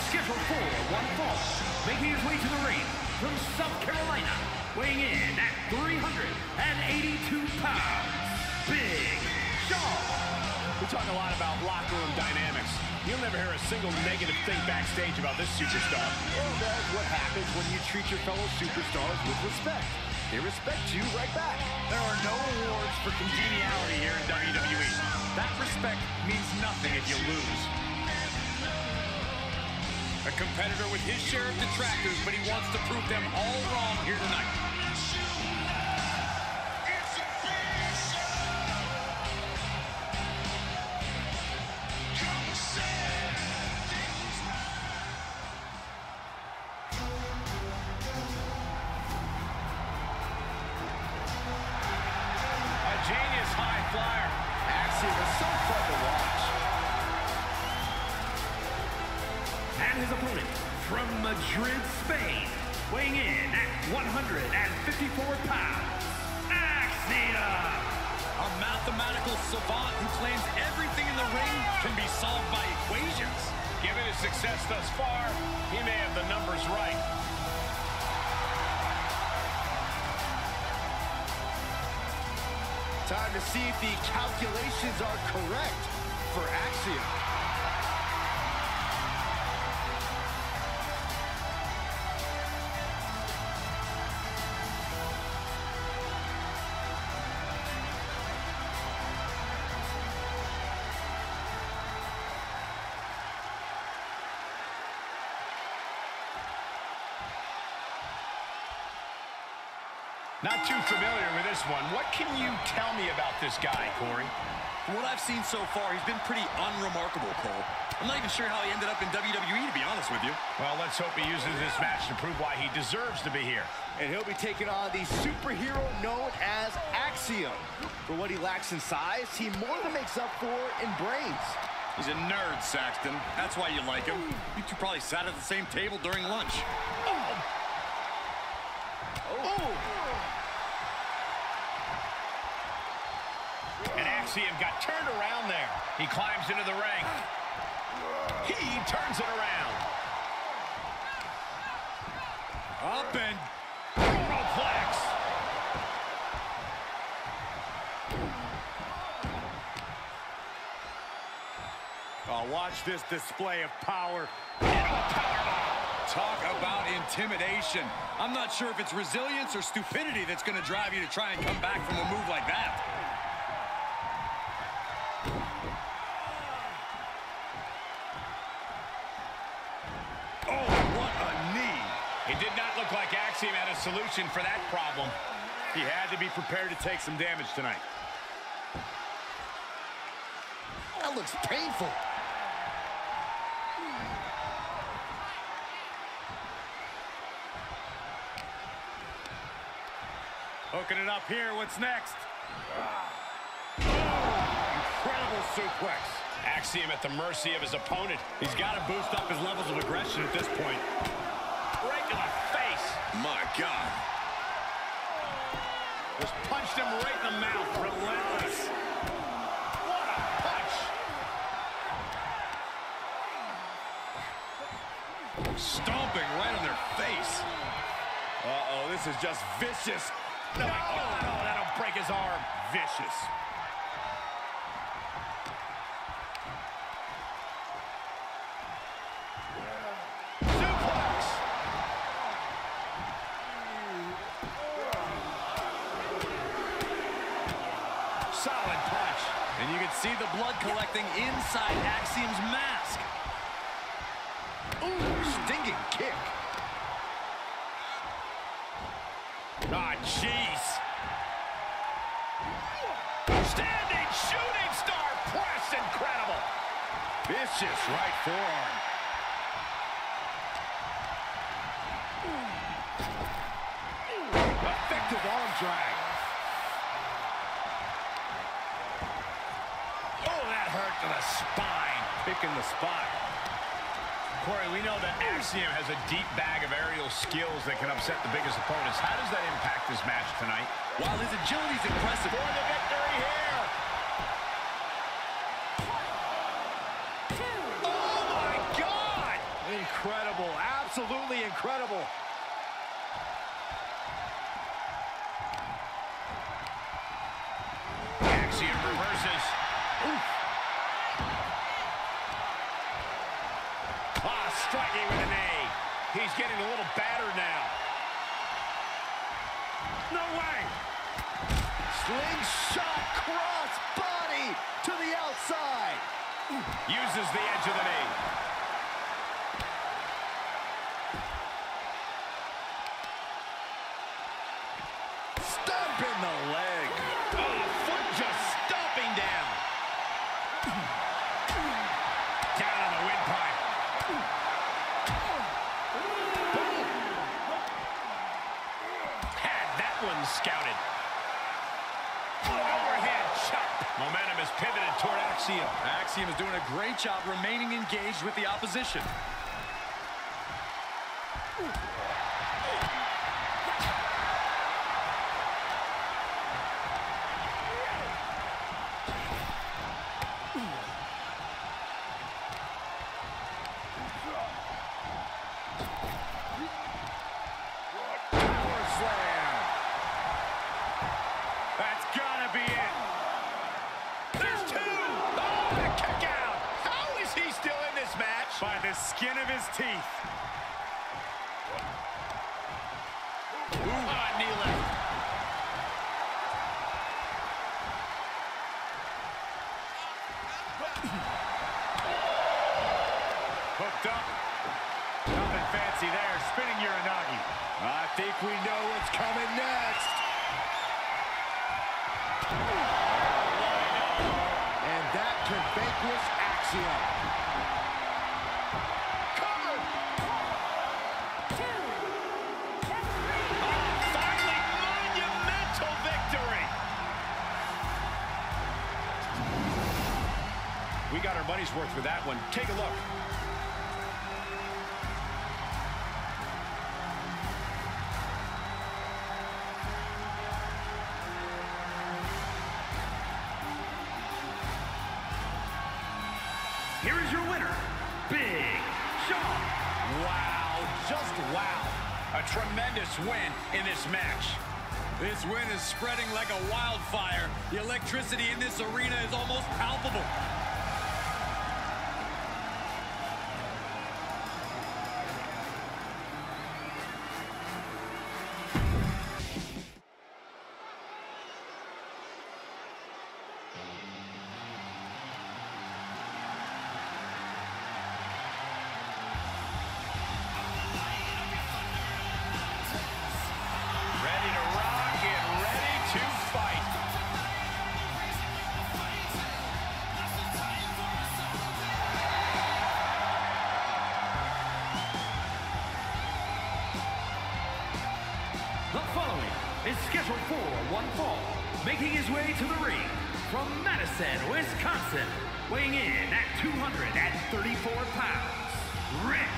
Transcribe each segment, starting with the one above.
scheduled for one fall, making his way to the ring from South Carolina, weighing in at 382 pounds, Big Show. We talk a lot about locker room dynamics. You'll never hear a single negative thing backstage about this superstar. Well, that's what happens when you treat your fellow superstars with respect. They respect you right back. There are no awards for congeniality here in WWE. That respect means nothing if you lose. A competitor with his share of detractors, but he wants to prove them all wrong here tonight. Genius high flyer. Axiom is so fun to watch. And his opponent from Madrid, Spain, weighing in at 154 pounds, Axiom. A mathematical savant who claims everything in the ring can be solved by equations. Given his success thus far, he may have the numbers right. Time to see if the calculations are correct for Axiom. Not too familiar with this one. What can you tell me about this guy, Corey? From what I've seen so far, he's been pretty unremarkable, Cole. I'm not even sure how he ended up in WWE, to be honest with you. Well, let's hope he uses this match to prove why he deserves to be here. And he'll be taking on the superhero known as Axiom. For what he lacks in size, he more than makes up for in brains. He's a nerd, Saxton. That's why you like him. You two probably sat at the same table during lunch. And Axiom got turned around there. He climbs into the ring. He turns it around. Up and Superplex. oh, watch this display of power. Talk about intimidation. I'm not sure if it's resilience or stupidity that's going to drive you to try and come back from a move like that. Oh, what a knee. It did not look like Axiom had a solution for that problem. He had to be prepared to take some damage tonight. That looks painful. Hooking it up here. What's next? Incredible suplex. Axiom at the mercy of his opponent. He's got to boost up his levels of aggression at this point. Right to the face. My God. Just punched him right in the mouth. Relentless. What a punch. Stomping right on their face. Uh-oh, this is just vicious. No, that'll break his arm. Vicious. Suplex. Solid punch. And you can see the blood collecting inside Axiom's mask. Ooh, stinging kick. Ah, jeez. Standing shooting star press. Incredible. Vicious right forearm. Effective arm drag. Oh, that hurt to the spine. Picking the spot. Corey, we know that Axiom has a deep bag of aerial skills that can upset the biggest opponents. How does that impact this match tonight? While his agility is impressive. For the victory here. Oh, my God. Incredible, absolutely incredible. Axiom reverses. Oof. Kross striking with a knee. He's getting a little battered now. No way. Slingshot cross body to the outside. Uses the edge of the knee. Stomp in the leg. Oh, foot just stomping down. Down on the windpipe. Had that one scouted. Overhead chop. Momentum is pivoted toward Axiom. Axiom is doing a great job remaining engaged with the opposition. Power slam. That's gotta be it. There's two. Oh, the kick out. How is he still in this match? By the skin of his teeth. Knee lift. Hooked up. Nothing fancy there. Spinning Uranagi. I think we know what's coming next. And that can vanquish Axiom. Cover. Finally, monumental victory. We got our money's worth for that one. Take a look. Here is your winner, Big Show. Wow, just wow. A tremendous win in this match. This win is spreading like a wildfire. The electricity in this arena is almost palpable. Ready to rock and ready to fight. The following is scheduled for one fall, making his way to the ring from Madison, Wisconsin, weighing in at 234 pounds, Rick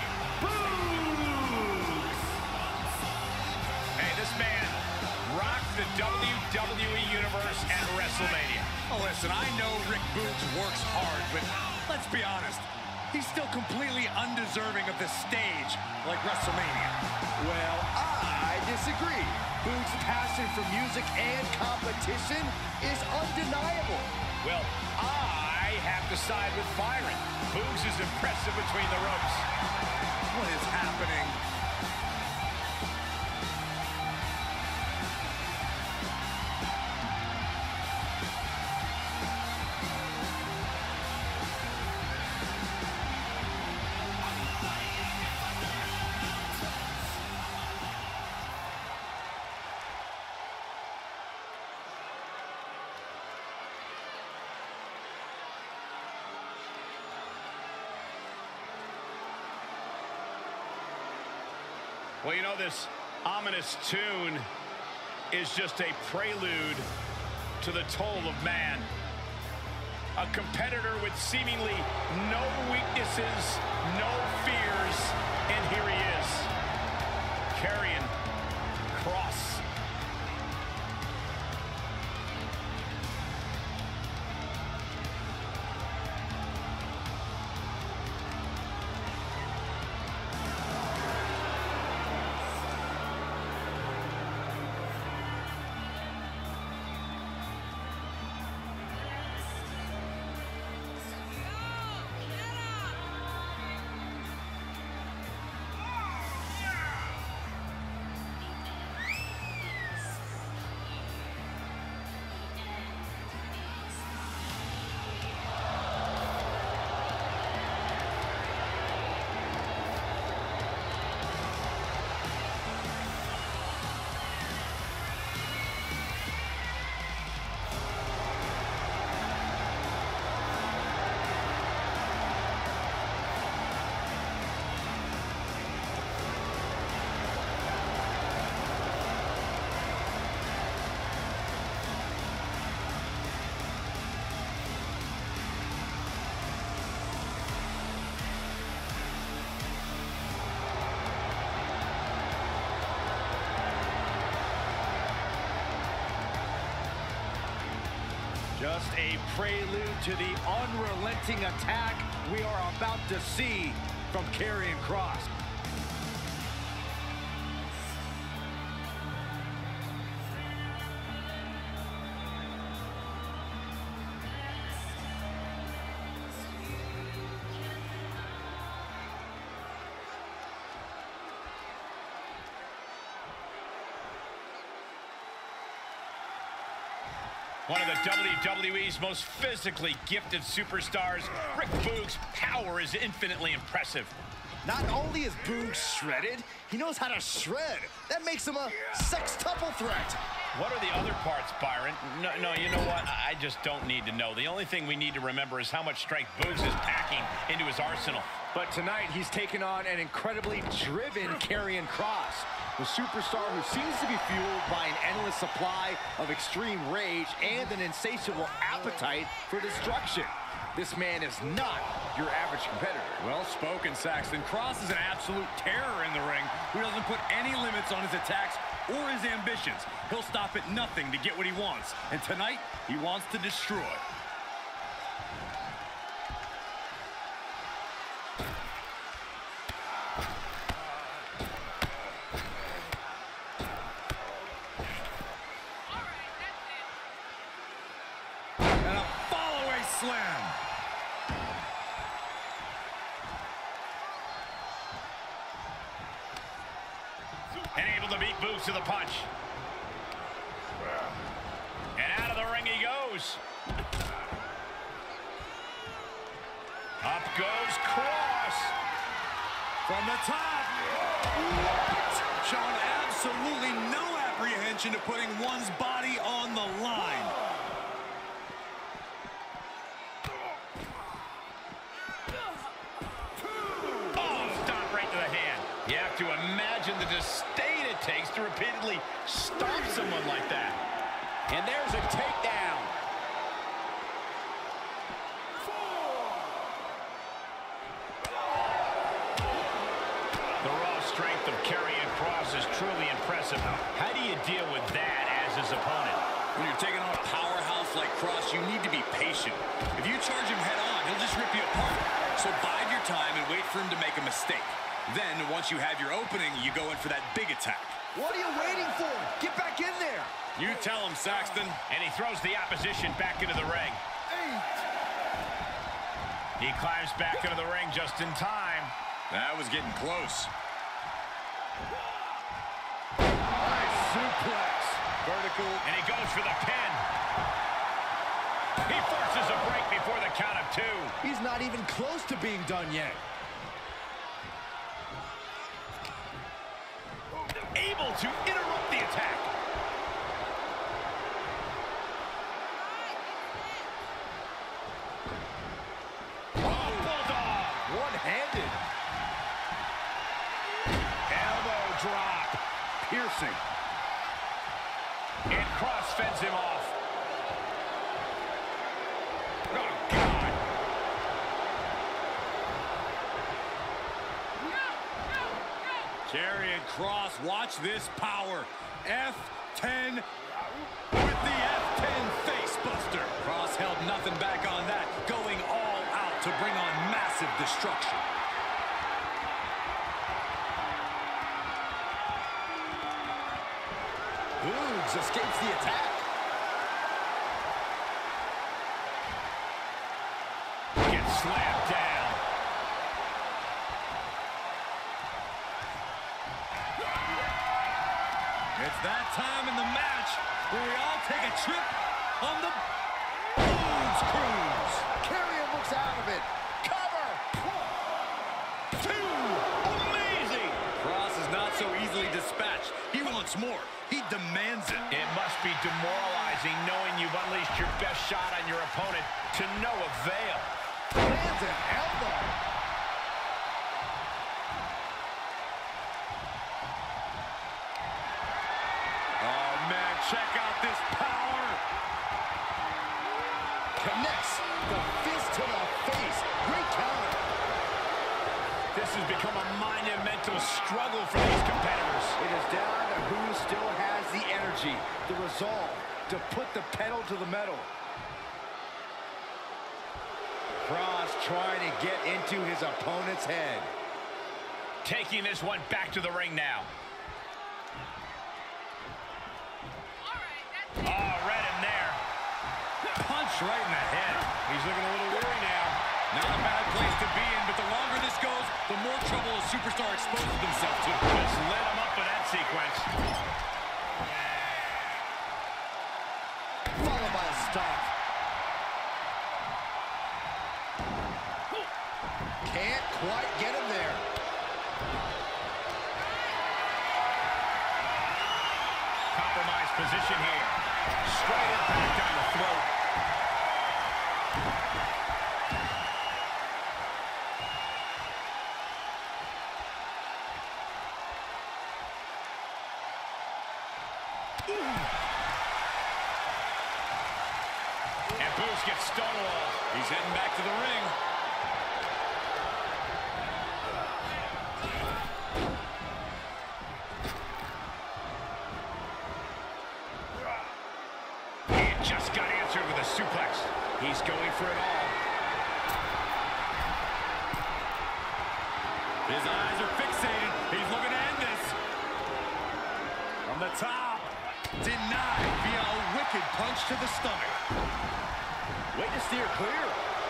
Boogs. Hey, this man rocked the WWE Universe at WrestleMania. Oh, listen, I know Rick Boogs works hard, but let's be honest. He's still completely undeserving of the stage like WrestleMania. Well, I disagree. Boogs' passion for music and competition is undeniable. Well, I have to side with Byron. Boogs is impressive between the ropes. What is happening? Well, you know, this ominous tune is just a prelude to the toll of man. A competitor with seemingly no weaknesses, no fears, and here he is, carrying Kross. Just a prelude to the unrelenting attack we are about to see from Karrion Kross. One of the WWE's most physically gifted superstars, Rick Boogs' power is infinitely impressive. Not only is Boogs shredded, he knows how to shred. That makes him a sextuple threat. What are the other parts, Byron? No, you know what? I just don't need to know. The only thing we need to remember is how much strength Boogs is packing into his arsenal. But tonight, he's taken on an incredibly driven Karrion Kross, the superstar who seems to be fueled by an endless supply of extreme rage and an insatiable appetite for destruction. This man is not your average competitor. Well spoken, Saxton. Kross is an absolute terror in the ring who doesn't put any limits on his attacks or his ambitions. He'll stop at nothing to get what he wants. And tonight, he wants to destroy. Slam. And able to beat Boogs to the punch. And out of the ring he goes. Up goes Kross. From the top. What? Showing absolutely no apprehension to putting one's body on the line. To imagine the disdain it takes to repeatedly stomp someone like that. And there's a takedown. The raw strength of Karrion Kross is truly impressive. How do you deal with that as his opponent? When you're taking on a powerhouse like Kross, you need to be patient. If you charge him head on, he'll just rip you apart. So bide your time and wait for him to make a mistake. Then, once you have your opening, you go in for that big attack. What are you waiting for? Get back in there. You tell him, Saxton. And he throws the opposition back into the ring. He climbs back into the ring just in time. That was getting close. Nice suplex. Vertical. And he goes for the pin. He forces a break before the count of 2. He's not even close to being done yet. Able to interrupt the attack. Oh, bulldog. One-handed. Elbow drop. Piercing. And Kross fends him off. Oh, God. Karrion Kross, watch this power. F10 with the F10 facebuster. Kross held nothing back on that, going all out to bring on massive destruction. Boogs escapes the attack. Gets slammed down. It's that time in the match where we all take a trip on the Boogs cruise. Karrion looks out of it. Cover. 1, 2. Amazing. Kross is not so easily dispatched. He wants more. He demands it. It must be demoralizing knowing you've unleashed your best shot on your opponent to no avail. Lands an elbow. Oh, man, check out this power. Connects the fist to the face. Great counter. This has become a monumental struggle for these competitors. It is down to who still has the energy, the resolve to put the pedal to the metal. Kross trying to get into his opponent's head. Taking this one back to the ring now. Oh, read him there. Punch right in the head. He's looking a little weary now. Not a bad place to be in, but the longer this goes, the more trouble a superstar exposes himself to. Just lit him up with that sequence. Followed by a stop. Can't quite get him there. Compromised position here. Straight impact on the throat. And Boogs gets stonewalled. He's heading back to the ring. He just got answered with a suplex. He's going for it all. His eyes are fixated. He's looking to end this. From the top. Denied via a wicked punch to the stomach. Way to steer clear.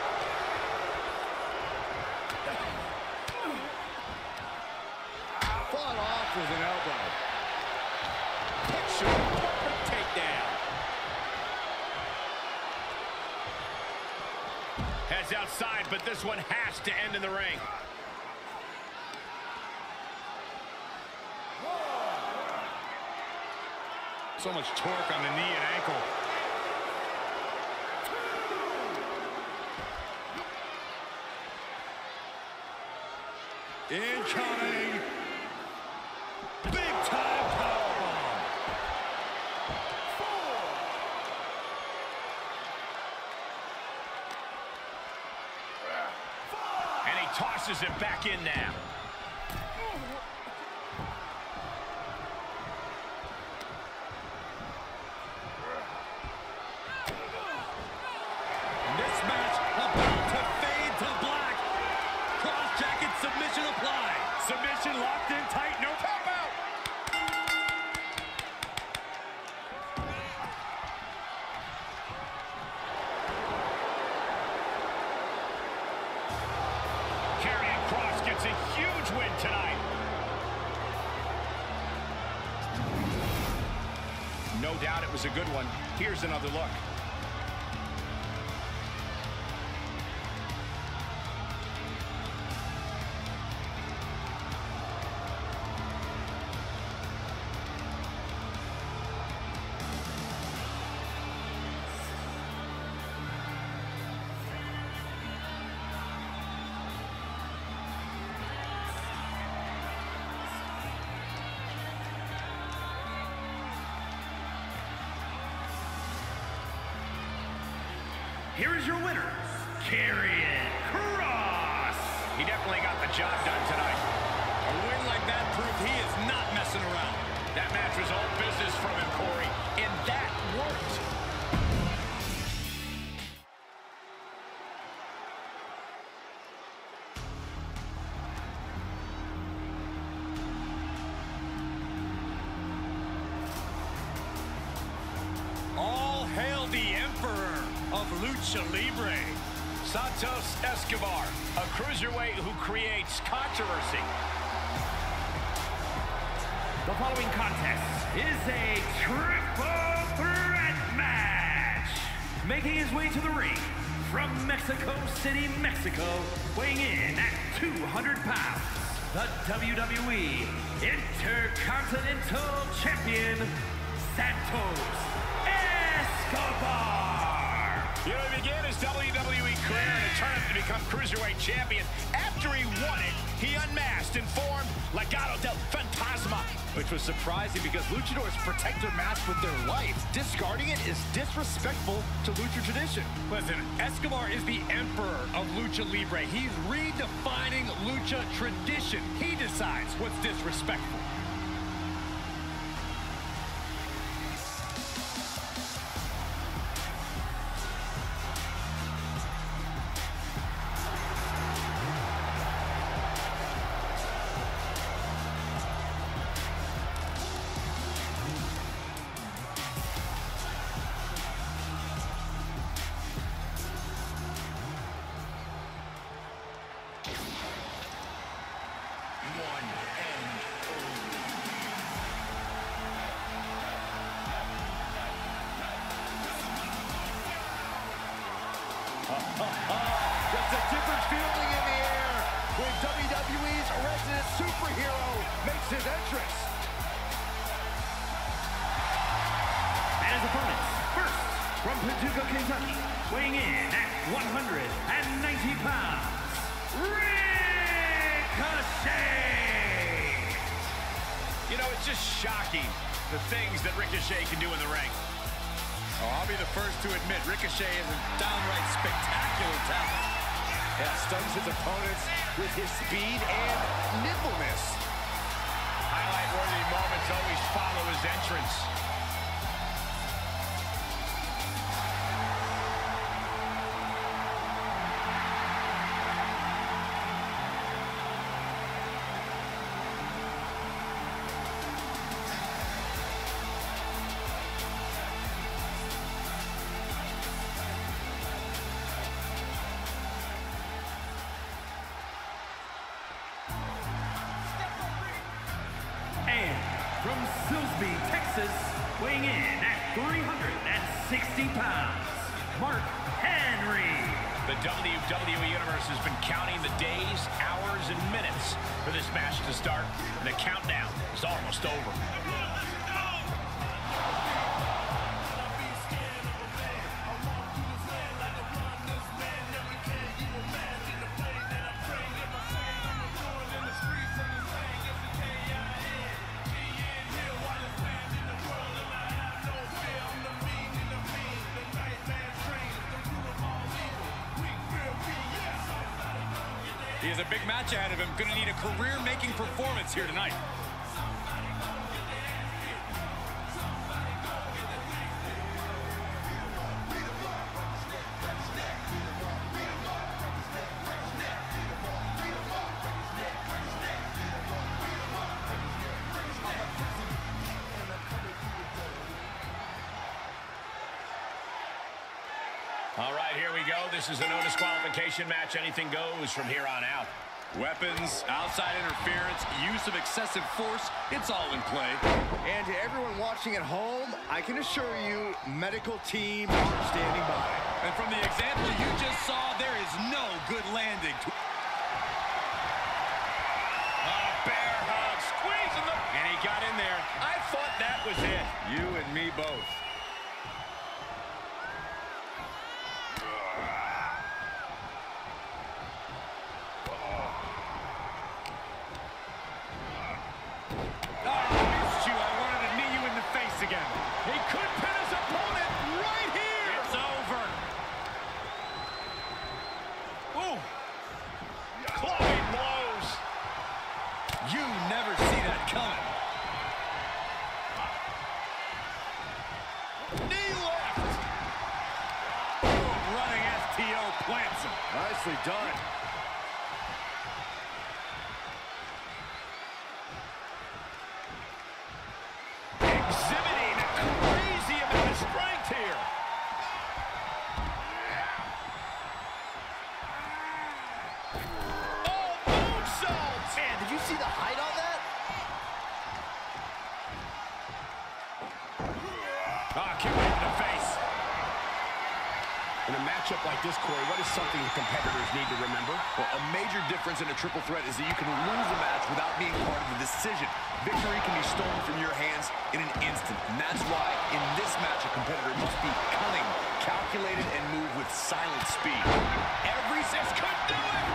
Fought off with an elbow. Picture perfect takedown. Heads outside, but this one has to end in the ring. So much torque on the knee and ankle. Incoming. Big time powerbomb. And he tosses it back in now. This match about to fade to black. Cross jacket submission applied. Submission locked in tight. No tap out. Karrion Kross gets a huge win tonight. No doubt it was a good one. Here's another look. Here is your winner, Karrion Kross. He definitely got the job done tonight. A win like that proved he is not messing around. That match was all business from him, Corey, and that worked. All hail the Emperor of Lucha Libre. Santos Escobar, a cruiserweight who creates controversy. The following contest is a triple threat match. Making his way to the ring from Mexico City, Mexico, weighing in at 200 pounds, the WWE Intercontinental Champion, Santos Escobar. You know, he began his WWE career in a tournament to become Cruiserweight Champion. After he won it, he unmasked and formed Legado del Fantasma. Which was surprising because luchadors protect their mask with their life. Discarding it is disrespectful to lucha tradition. Listen, Escobar is the Emperor of Lucha Libre. He's redefining lucha tradition. He decides what's disrespectful. Just a different feeling in the air when WWE's resident superhero makes his entrance. And his opponents, first, from Paducah, Kentucky, weighing in at 190 pounds, Ricochet! You know, it's just shocking, the things that Ricochet can do in the ring. Oh, I'll be the first to admit, Ricochet is a downright spectacular talent. Yeah, stuns his opponents with his speed and nimbleness. Highlight-worthy moments always follow his entrance. From Silsbee, Texas, weighing in at 360 pounds, Mark Henry. The WWE Universe has been counting the days, hours, and minutes for this match to start, and the countdown is almost over. He has a big match ahead of him. Going to need a career-making performance here tonight. All right, here we go. This is a no disqualification match. Anything goes from here on out. Weapons, outside interference, use of excessive force, it's all in play. And to everyone watching at home, I can assure you, medical team are standing by. And from the example you just saw, there is no good landing. Bear hug, squeezing the... And he got in there. I thought that was it. You and me both. Again. He could pin his opponent right here. It's over. Ooh. Clawing blows. You never see that coming. Knee left. Boom, running STO plants him. Nicely done. Exhibiting a crazy amount of strength here. Oh, moonsault! Man, did you see the height on that? Kick right in the face. In a matchup like this, Corey, what is something the competitors need to remember? Well, a major difference in a triple threat is that you can lose a match without being part of the decision. Victory can be stolen from your hands in an instant. And that's why, in this match, a competitor must be cunning, calculated, and move with silent speed. Every six could do it!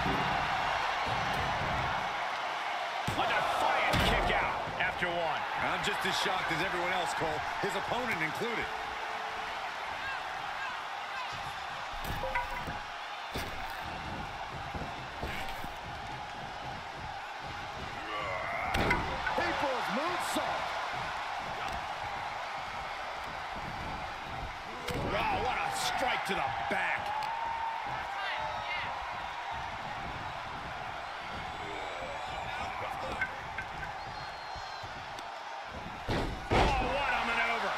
A defiant kick out after one. I'm just as shocked as everyone else, Cole, his opponent included. Strike to the back. Oh, what a maneuver.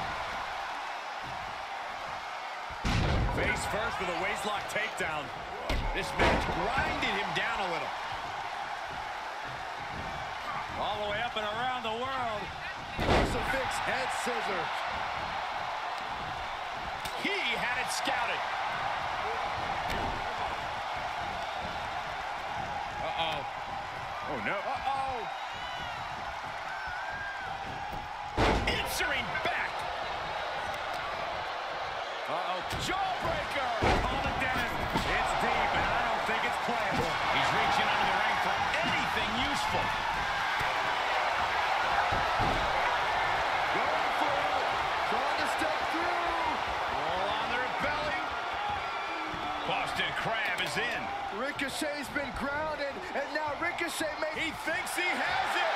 Face first with a waistlock takedown. This match grinded him down a little. All the way up and around the world. Crucifix head scissors. He had it scouted. Oh, no. Uh-oh. Answering back. Uh-oh. Jawbreaker. Call it, Dennis. It's deep, and I don't think it's playable. He's reaching under the ring for anything useful. Going for it. Trying to step through. All on their belly. Boston Crab is in. Ricochet's been grounded, and now Ricochet may... He thinks he has it.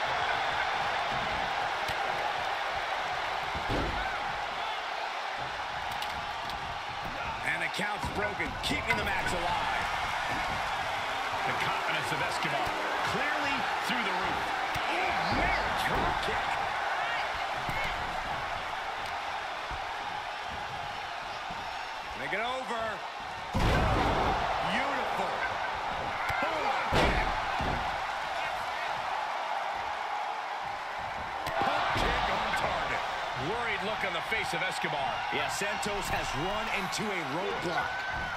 And the count's broken, keeping the match alive. The confidence of Escobar clearly through the roof. Oh, man, drop kick. Make it over. Beautiful. Pump kick on target. Worried look on the face of Escobar. Yeah, Santos has run into a roadblock.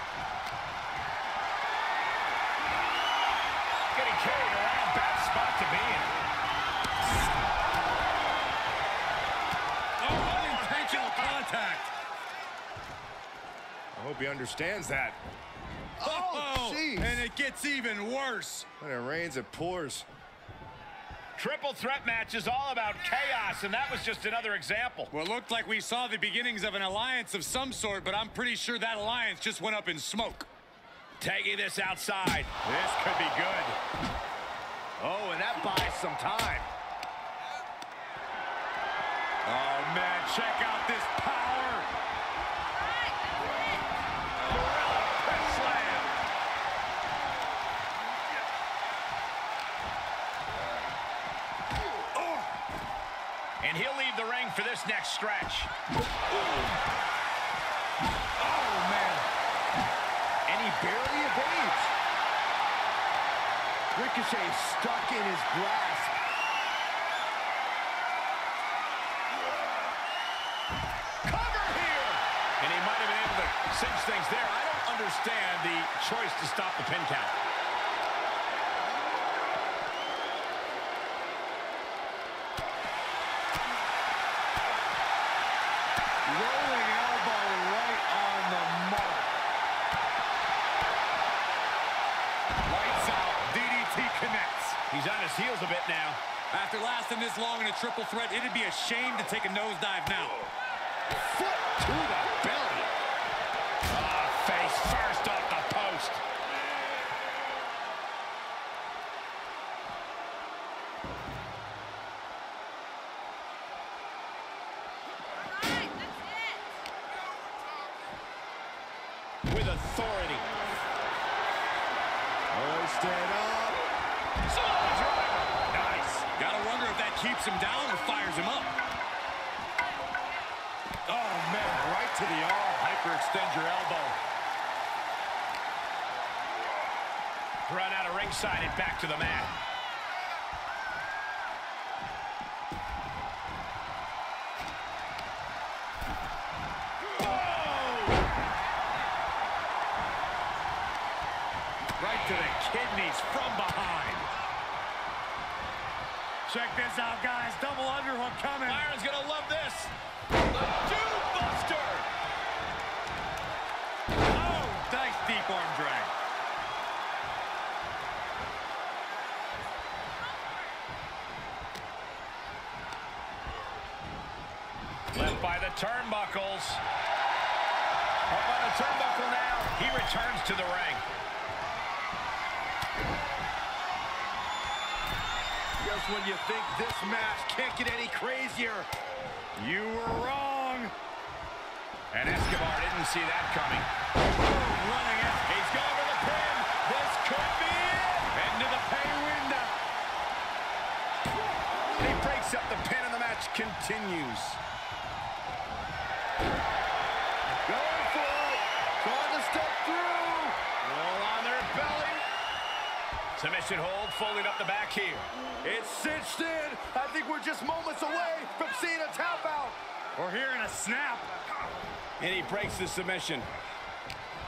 Getting carried around, bad spot to be in. Oh, unintentional contact. I hope he understands that. Oh, jeez. and it gets even worse. When it rains, it pours. Triple threat match is all about chaos, and that was just another example. Well, it looked like we saw the beginnings of an alliance of some sort, but I'm pretty sure that alliance just went up in smoke. Taking this outside. This could be good. Oh, and that buys some time. Oh, man, check out this power. Slam. And he'll leave the ring for this next stretch. Oh, man. And he barely evades. Ricochet stuck in his grasp. Cover here! And he might have been able to cinch things there. I don't understand the choice to stop the pin count. Rolling elbow right on the mark. Lights out. DDT connects. He's on his heels a bit now. After lasting this long in a triple threat, it'd be a shame to take a nosedive now. Foot to the belly. Face first off the post. With authority. Hoisted up. Samoa driver. Nice. Gotta wonder if that keeps him down or fires him up. Oh, man, right to the arm. Hyperextend your elbow. Run out of ringside and back to the mat. Right to the kidneys from behind. Check this out, guys. Double underhook coming. Byron's gonna love this. The Dude Buster. Oh, nice deep arm drag. Left by the turnbuckles. Up on the turnbuckle now. He returns to the ring. Just when you think this match can't get any crazier. You were wrong. And Escobar didn't see that coming. Running it. He's going for the pin. This could be it. Into the pay window. He breaks up the pin and the match continues. Going for it. Trying to step through. Roll on their belly. Submission hold, folding up the back here. It's cinched in. I think we're just moments away from seeing a tap out. We're hearing a snap. And he breaks the submission.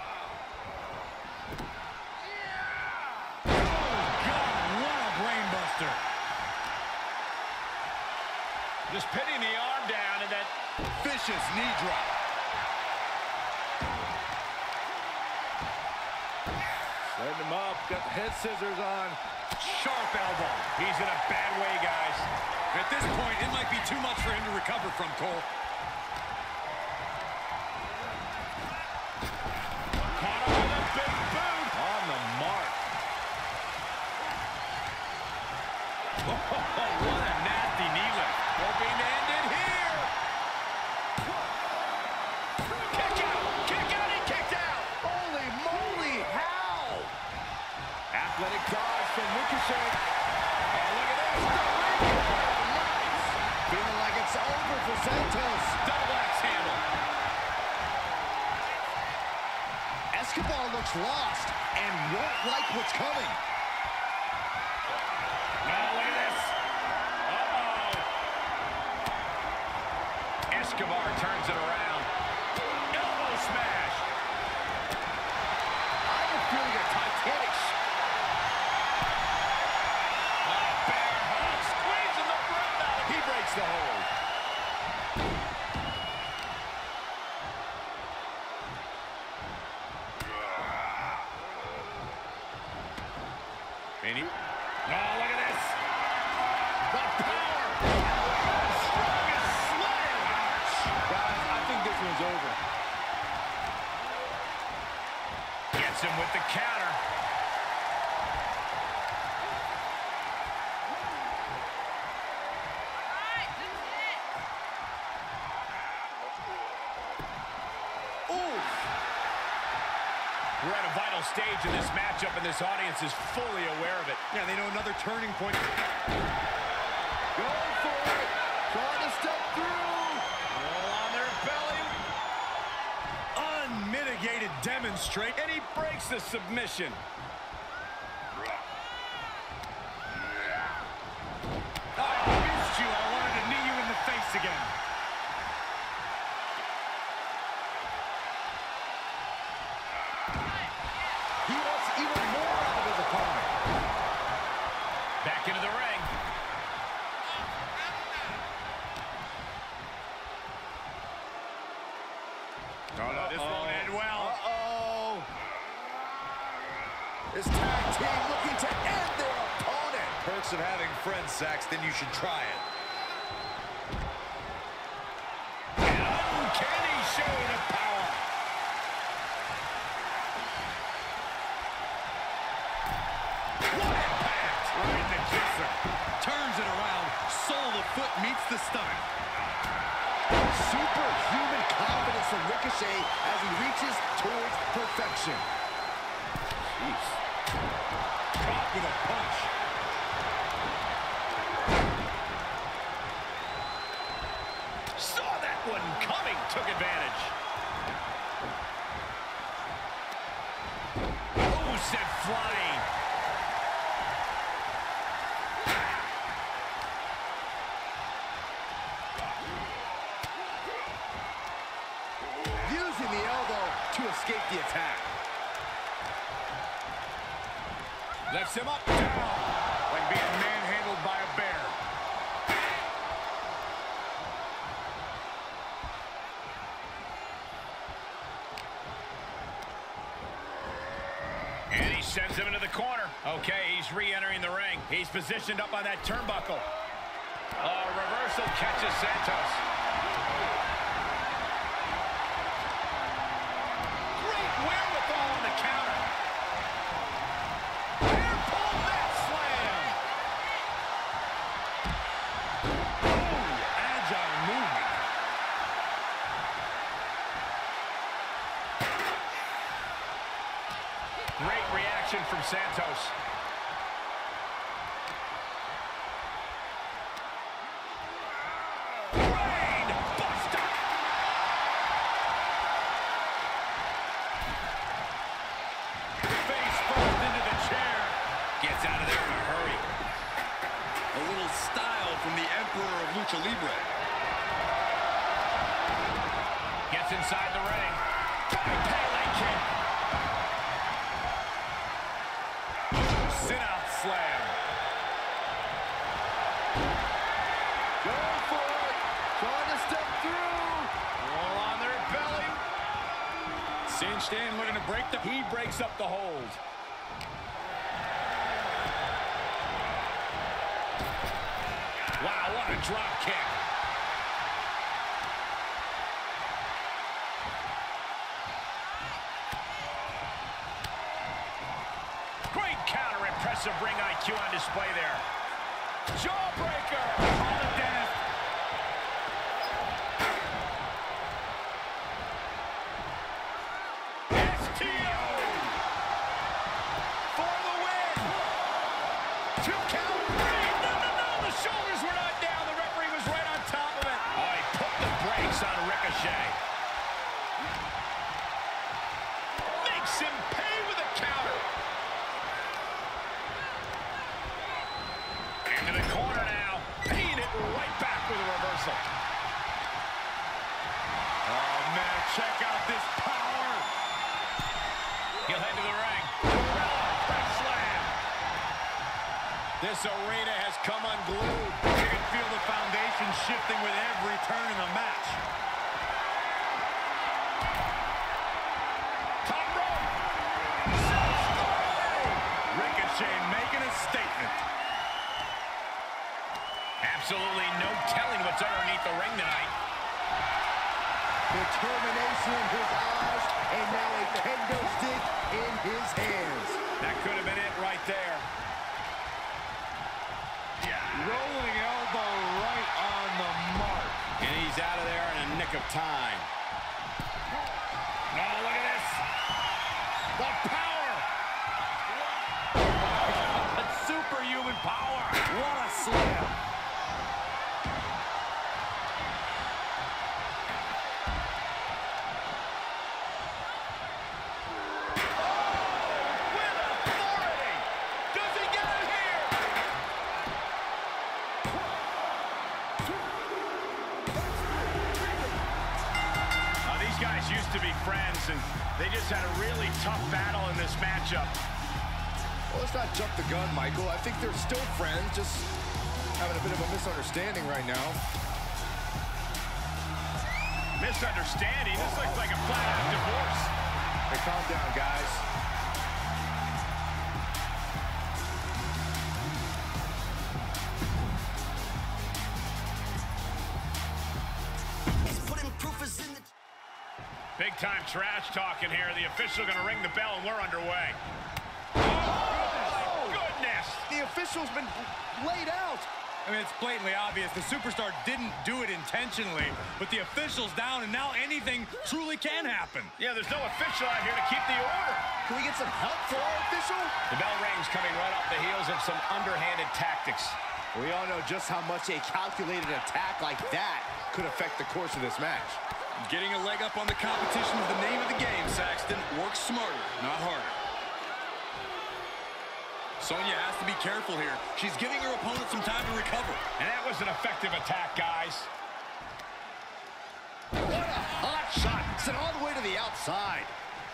Oh, God, what a brainbuster. facebuster. Just pinning the arm down and that vicious knee drop. Setting him up, got the head scissors on. Sharp elbow. He's in a bad way, guys. At this point, it might be too much for him to recover from, Cole. Caught him with a big boot. On the mark. Oh, what a nasty knee lift. Hoping to end it here. Kick out, he kicked out. Holy moly, how? Athletic dodge from Ricochet. Oh, look at this. Nice. Feeling like it's over for Santos. Double axe handle. Escobar looks lost and won't like what's coming. Oh, look at this. Uh-oh. Escobar turns it around. Elbow smash. I'm feeling a Titanic. Bear hug. Squeezing the breath out. He breaks the hold. And he... Oh, look at this. The power. Strongest slam. Guys, I think this one's over. Gets him with the counter. We're at a vital stage in this matchup, and this audience is fully aware of it. Yeah, they know another turning point. Going for it. Trying to step through. Roll on their belly. Unmitigated demonstrate. And he breaks the submission. I missed you. I wanted to knee you in the face again. He wants even more out of his opponent. Back into the ring. Oh, no, this won't end well. Uh-oh. This tag team looking to end their opponent. Perks of having friends, Saxton. You should try it. An uncanny showing of power. What impact! Right in the kisser. Turns it around. Sole of the foot meets the stomach. Superhuman confidence from Ricochet as he reaches towards perfection. Jeez. Caught with a punch. Saw that one coming. Took advantage. Oh, sent flying. Using the elbow to escape the attack. Lifts him up, down. Like being manhandled by a bear. And he sends him into the corner. Okay, he's re-entering the ring. He's positioned up on that turnbuckle. Reversal catches Santos. Great wherewithal on the counter. Air pull net slam. Oh, agile movement. Great reaction from Santos. Brain buster. Face first into the chair. Gets out of there in a hurry. A little style from the Emperor of Lucha Libre. Gets inside the ring. Pele kick. Sit-out slam. Cinched in, looking to break the... He breaks up the hold. Wow, what a drop kick. Great counter, impressive ring IQ on display there. Jawbreaker. Call it death. STO. For the win. 2 count. No. The shoulders were not down. The referee was right on top of it. Oh, he put the brakes on Ricochet. Makes him pay with a counter. Into the corner now. Paying it right back with a reversal. Oh, man, check out this power. He'll head to the ring. Press slam. This arena has come unglued. You can feel the foundation shifting with every turn in the match. Top rope. Ricochet making a statement. Absolutely no telling what's underneath the ring tonight. Determination in his eyes, and now a kendo stick in his hands. That could have been it right there. Rolling elbow right on the mark. And he's out of there in a nick of time. Oh, look at this. The power. That's superhuman power. What a slam. With authority. Does he get it here? These guys used to be friends, and they just had a really tough battle in this matchup. Well, let's not jump the gun, Michael. I think they're still friends, just having a bit of a misunderstanding right now. Misunderstanding? This looks like a flat-out divorce. Hey, calm down, guys. Big-time trash talking here. The official going to ring the bell, and we're underway. Oh, Goodness! the official's been laid out. I mean, it's blatantly obvious the superstar didn't do it intentionally, but the official's down, and now anything truly can happen. Yeah, there's no official out here to keep the order. Can we get some help for our official? The bell rings coming right off the heels of some underhanded tactics. We all know just how much a calculated attack like that could affect the course of this match. Getting a leg up on the competition is the name of the game, Saxton. Work smarter, not harder. Sonya has to be careful here. She's giving her opponent some time to recover. And that was an effective attack, guys. What a hot shot. Sent all the way to the outside.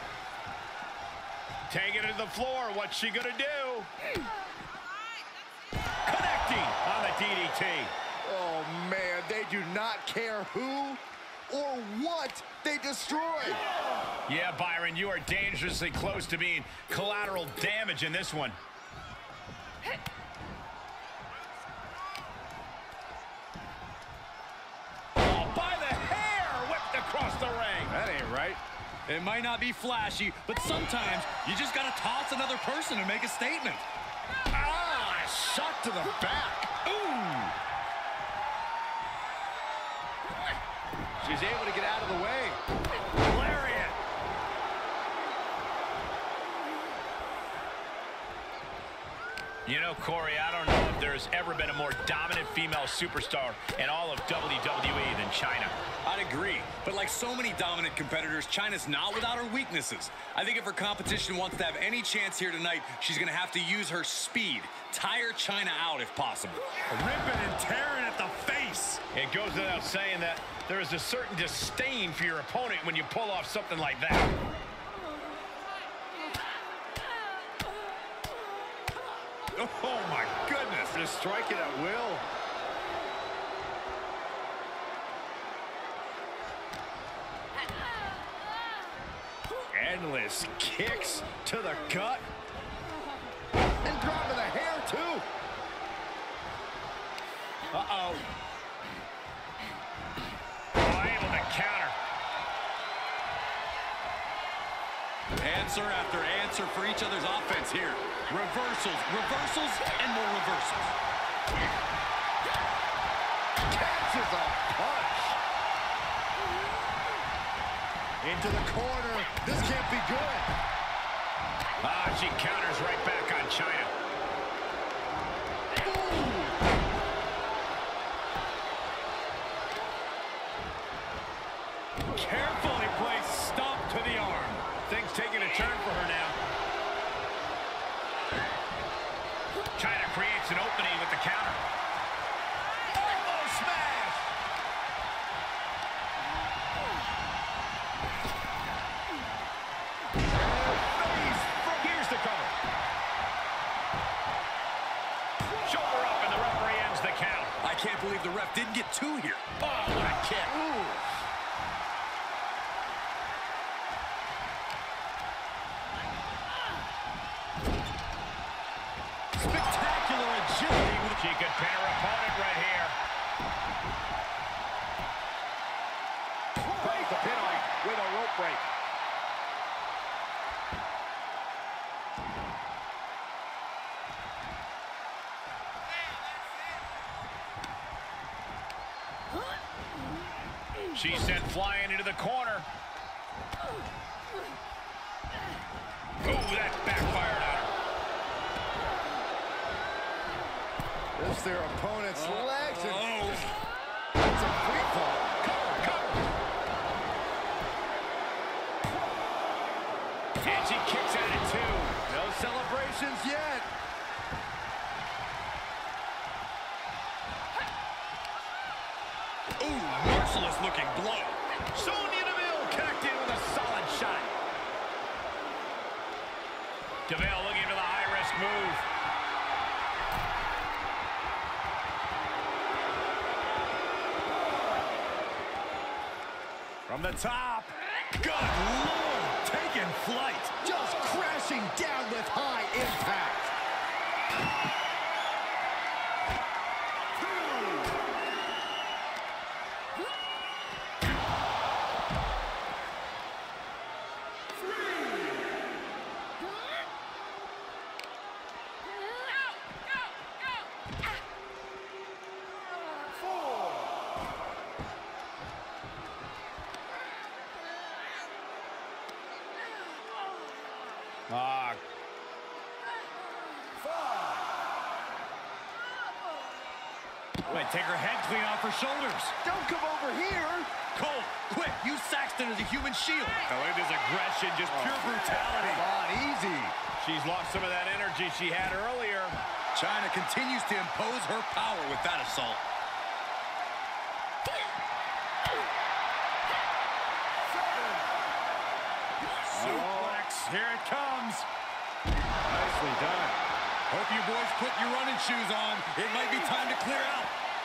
Taking it to the floor. What's she going to do? Connecting on the DDT. Oh, man, they do not care who or what they destroy. Yeah, Byron, you are dangerously close to being collateral damage in this one. Oh, by the hair, whipped across the ring. That ain't right. It might not be flashy, but sometimes you just got to toss another person and make a statement. Ah, a shot to the back. Ooh. She's able to get out of the way. Lariat. You know, Corey, I don't know if there's ever been a more dominant female superstar in all of WWE than Chyna. I'd agree, but like so many dominant competitors, Chyna's not without her weaknesses. I think if her competition wants to have any chance here tonight, she's going to have to use her speed. Tire Chyna out if possible. Ripping and tearing at the face. It goes without saying that there is a certain disdain for your opponent when you pull off something like that. Oh, my goodness. Just strike it at will. Endless kicks to the gut. And dropping the hair, too. Uh-oh. Oh, able to counter. Answer after answer for each other's offense here. Reversals, reversals, and more reversals. Catches a punch. Into the corner. This can't be good. Ah, she counters right back on Chyna. Carefully placed stomp to the arm. Things taking a turn for her now. Chyna creates an opening with the counter. Elbow smash. Here's the cover. Shoulder up, and the referee ends the count. I can't believe the ref didn't get two here. Oh, what a kick. Ooh. Spectacular agility. She could pin her opponent right here. Break the pin with a rope break. She's sent flying into the corner. Ooh, that backfired on her. It's their opponent's legs. And it's a free fall. Cover, cover. And she kicks at it, too. No celebrations yet. Ooh, merciless looking blow. Sonya Deville connected with a solid shot. Deville looking for the high-risk move. From the top. Good Lord, taking flight. Just crashing down with high impact. Wait, take her head clean off her shoulders. Don't come over here. Cole, quick, use Saxton as a human shield. Oh, look at this aggression, just pure brutality. Come on, easy. She's lost some of that energy she had earlier. Chyna continues to impose her power with that assault. Suplex, here it comes. Nicely done. Hope you boys put your running shoes on. It might be time to clear out.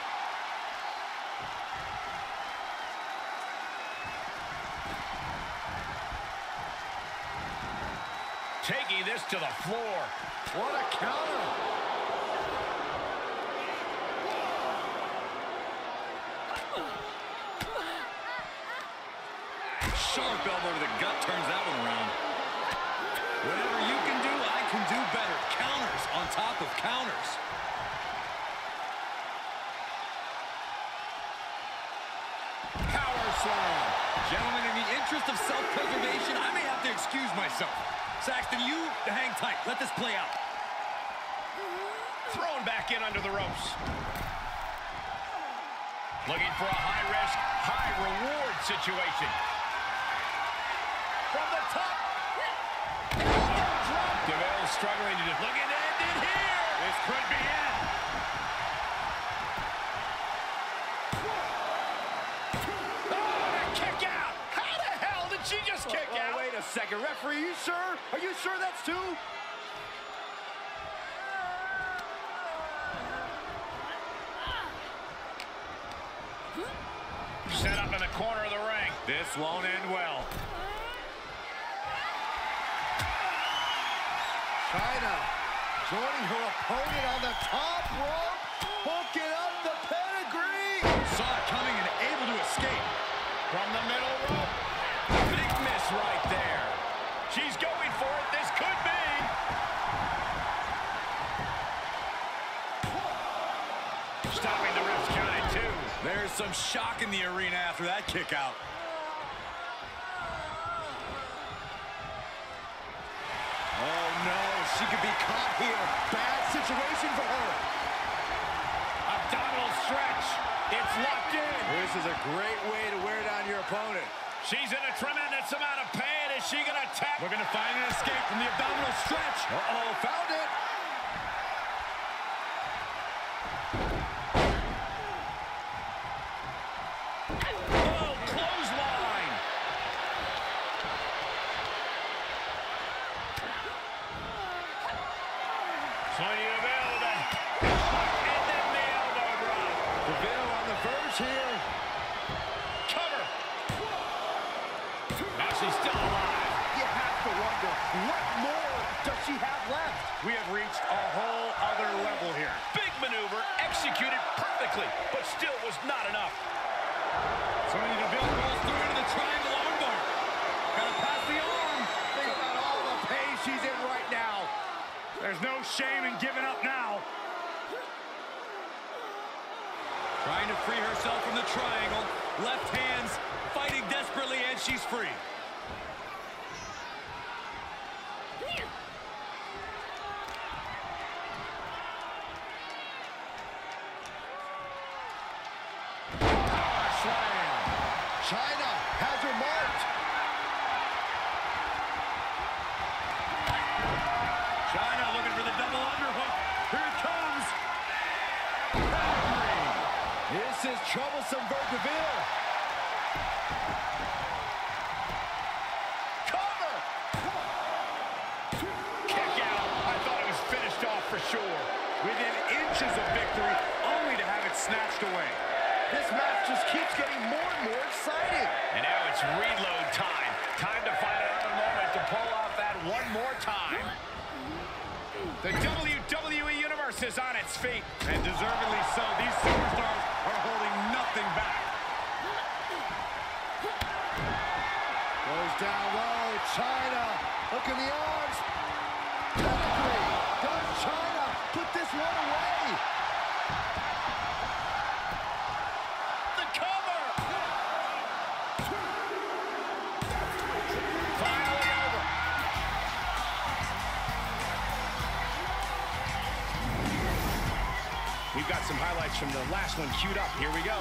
Taking this to the floor. What a counter. Sharp elbow to the gut turns that one around. Whatever you can do, I can do better. Counters on top of counters. Power slam. Gentlemen, in the interest of self-preservation, I may have to excuse myself. Saxton, you hang tight. Let this play out. Thrown back in under the ropes. Looking for a high-risk, high-reward situation. From the top. Deville struggling to look at it in here. This could be it. Oh, that kick out. How the hell did she just kick out? Wait a second, referee, you sure? Are you sure that's two? Set up in the corner of the ring. This won't end well. Chyna joining her opponent on the top rope, hooking up the pedigree. Saw it coming and able to escape. From the middle rope. Big miss right there. She's going for it. This could be. Stopping the ref's count at 2. There's some shock in the arena after that kick out. Oh no, she could be caught here. Bad situation for her. Abdominal stretch. It's locked in. This is a great way to wear down your opponent. She's in a tremendous amount of pain. Is she going to tap? We're going to find an escape from the abdominal stretch. Uh-oh, found it. Oh, clothesline. Sonya available. And then the elbow drop. Deville on the verge here. Cover. Now she's still alive. You have to wonder, what more does she have left? We have reached a whole other level here. Big maneuver, executed perfectly, but still was not enough. Sonya Deville goes through into the triangle armbar. Gotta pass the arm. Think about all the pain she's in right now. There's no shame in giving up now. Trying to free herself from the triangle. Left hands fighting desperately, and she's free. Chyna has her marked. Chyna looking for the double underhook. Here it comes. This is troublesome for Deville. Cover. Kick out. I thought it was finished off for sure. Within inches of victory, only to have it snatched away. This match just keeps getting more and more exciting. And now it's reload time. Time to find another moment to pull off that one more time. The WWE Universe is on its feet. And deservedly so. These superstars are holding nothing back. Goes down low. Chyna. Look in the arms. Pedigree. Does Chyna put this one away? The cover. Finally over. We've got some highlights from the last one queued up. Here we go.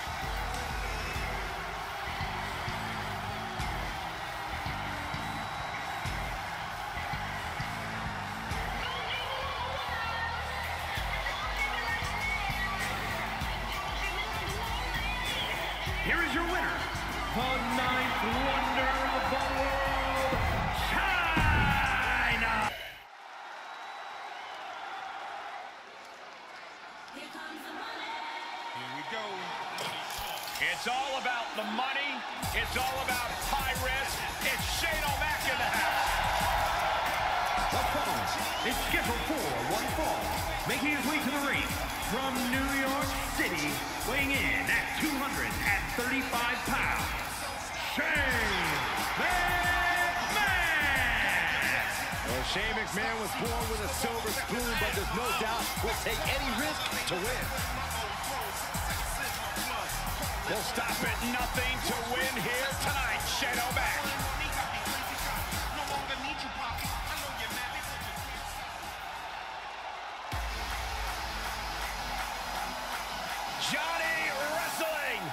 Here is your winner, the ninth wonder of the world, Chyna. Here we go. It's all about the money. It's all about high risk. It's Shane O'Mac in the house. Opponent is scheduled for one fall, making his way to the ring from New York City, weighing in at 235 pounds, Shane McMahon! Well, Shane McMahon was born with a silver spoon, but there's no doubt will take any risk to win. We'll stop at nothing to win here tonight, Shane O'Mac. Johnny Wrestling.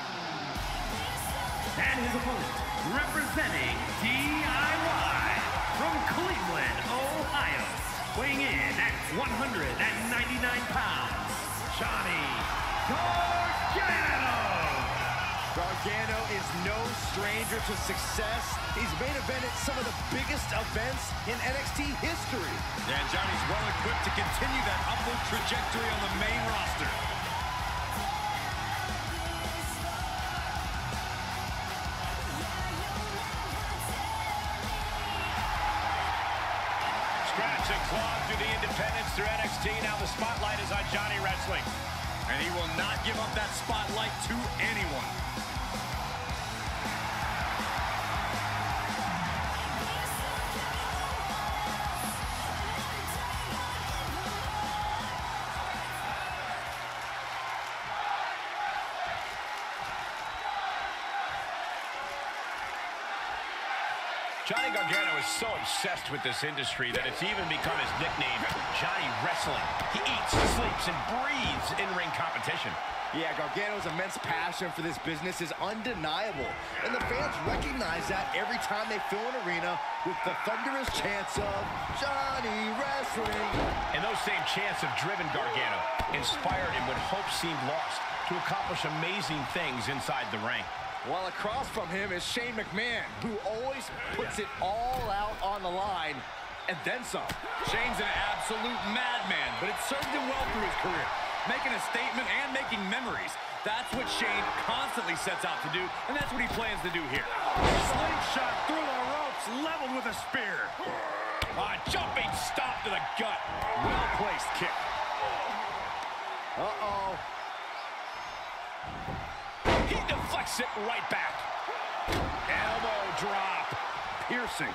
And his opponent, representing DIY from Cleveland, Ohio, weighing in at 199 pounds, Johnny Gargano. Gargano is no stranger to success. He's main evented some of the biggest events in NXT history. And Johnny's well equipped to continue that upward trajectory on the main roster. Scratch Works and claws through the independents through NXT. Now the spotlight is on Johnny Wrestling. And he will not give up that spotlight to anyone. Johnny Gargano is so obsessed with this industry that it's even become his nickname, Johnny Wrestling. He eats, sleeps, and breathes in-ring competition. Yeah, Gargano's immense passion for this business is undeniable. And the fans recognize that every time they fill an arena with the thunderous chants of Johnny Wrestling. And those same chants have driven Gargano, inspired him when hope seemed lost, to accomplish amazing things inside the ring. While across from him is Shane McMahon, who always puts it all out on the line, and then some. Shane's an absolute madman, but it served him well through his career. Making a statement and making memories. That's what Shane constantly sets out to do, and that's what he plans to do here. Slingshot through the ropes, leveled with a spear. A jumping stomp to the gut. Well-placed kick. Uh-oh. He deflects it right back. Elbow drop. Piercing.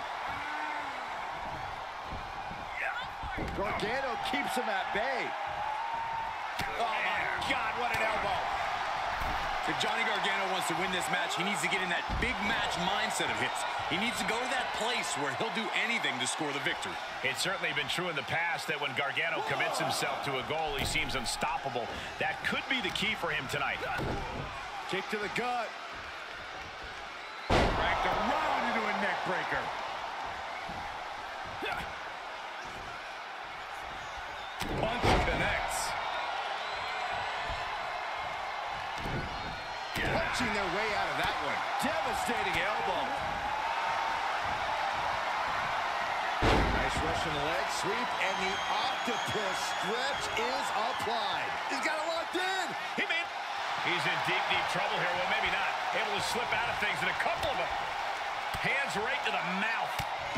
Gargano keeps him at bay. Oh, my God, what an elbow. If Johnny Gargano wants to win this match, he needs to get in that big match mindset of his. He needs to go to that place where he'll do anything to score the victory. It's certainly been true in the past that when Gargano commits himself to a goal, he seems unstoppable. That could be the key for him tonight. Kick to the gut. Cracked around into a neck breaker. Punch connects. Punching their way out of that one. Devastating elbow. Nice Russian leg sweep, and the octopus stretch is applied. He's got it locked in. He's in deep, deep trouble here. Well, maybe not. Able to slip out of things, and a couple of them. Hands right to the mouth.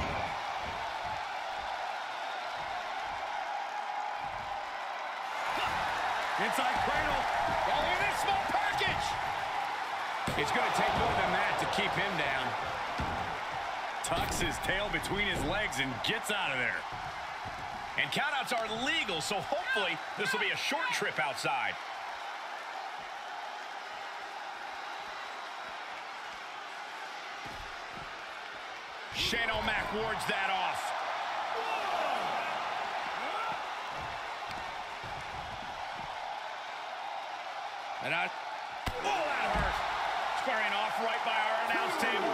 Inside cradle. Oh, look at this small package. It's going to take more than that to keep him down. Tucks his tail between his legs and gets out of there. And countouts are legal, so hopefully this will be a short trip outside. Shane O'Mac wards that off. And that hurt. Squaring off right by our announce table.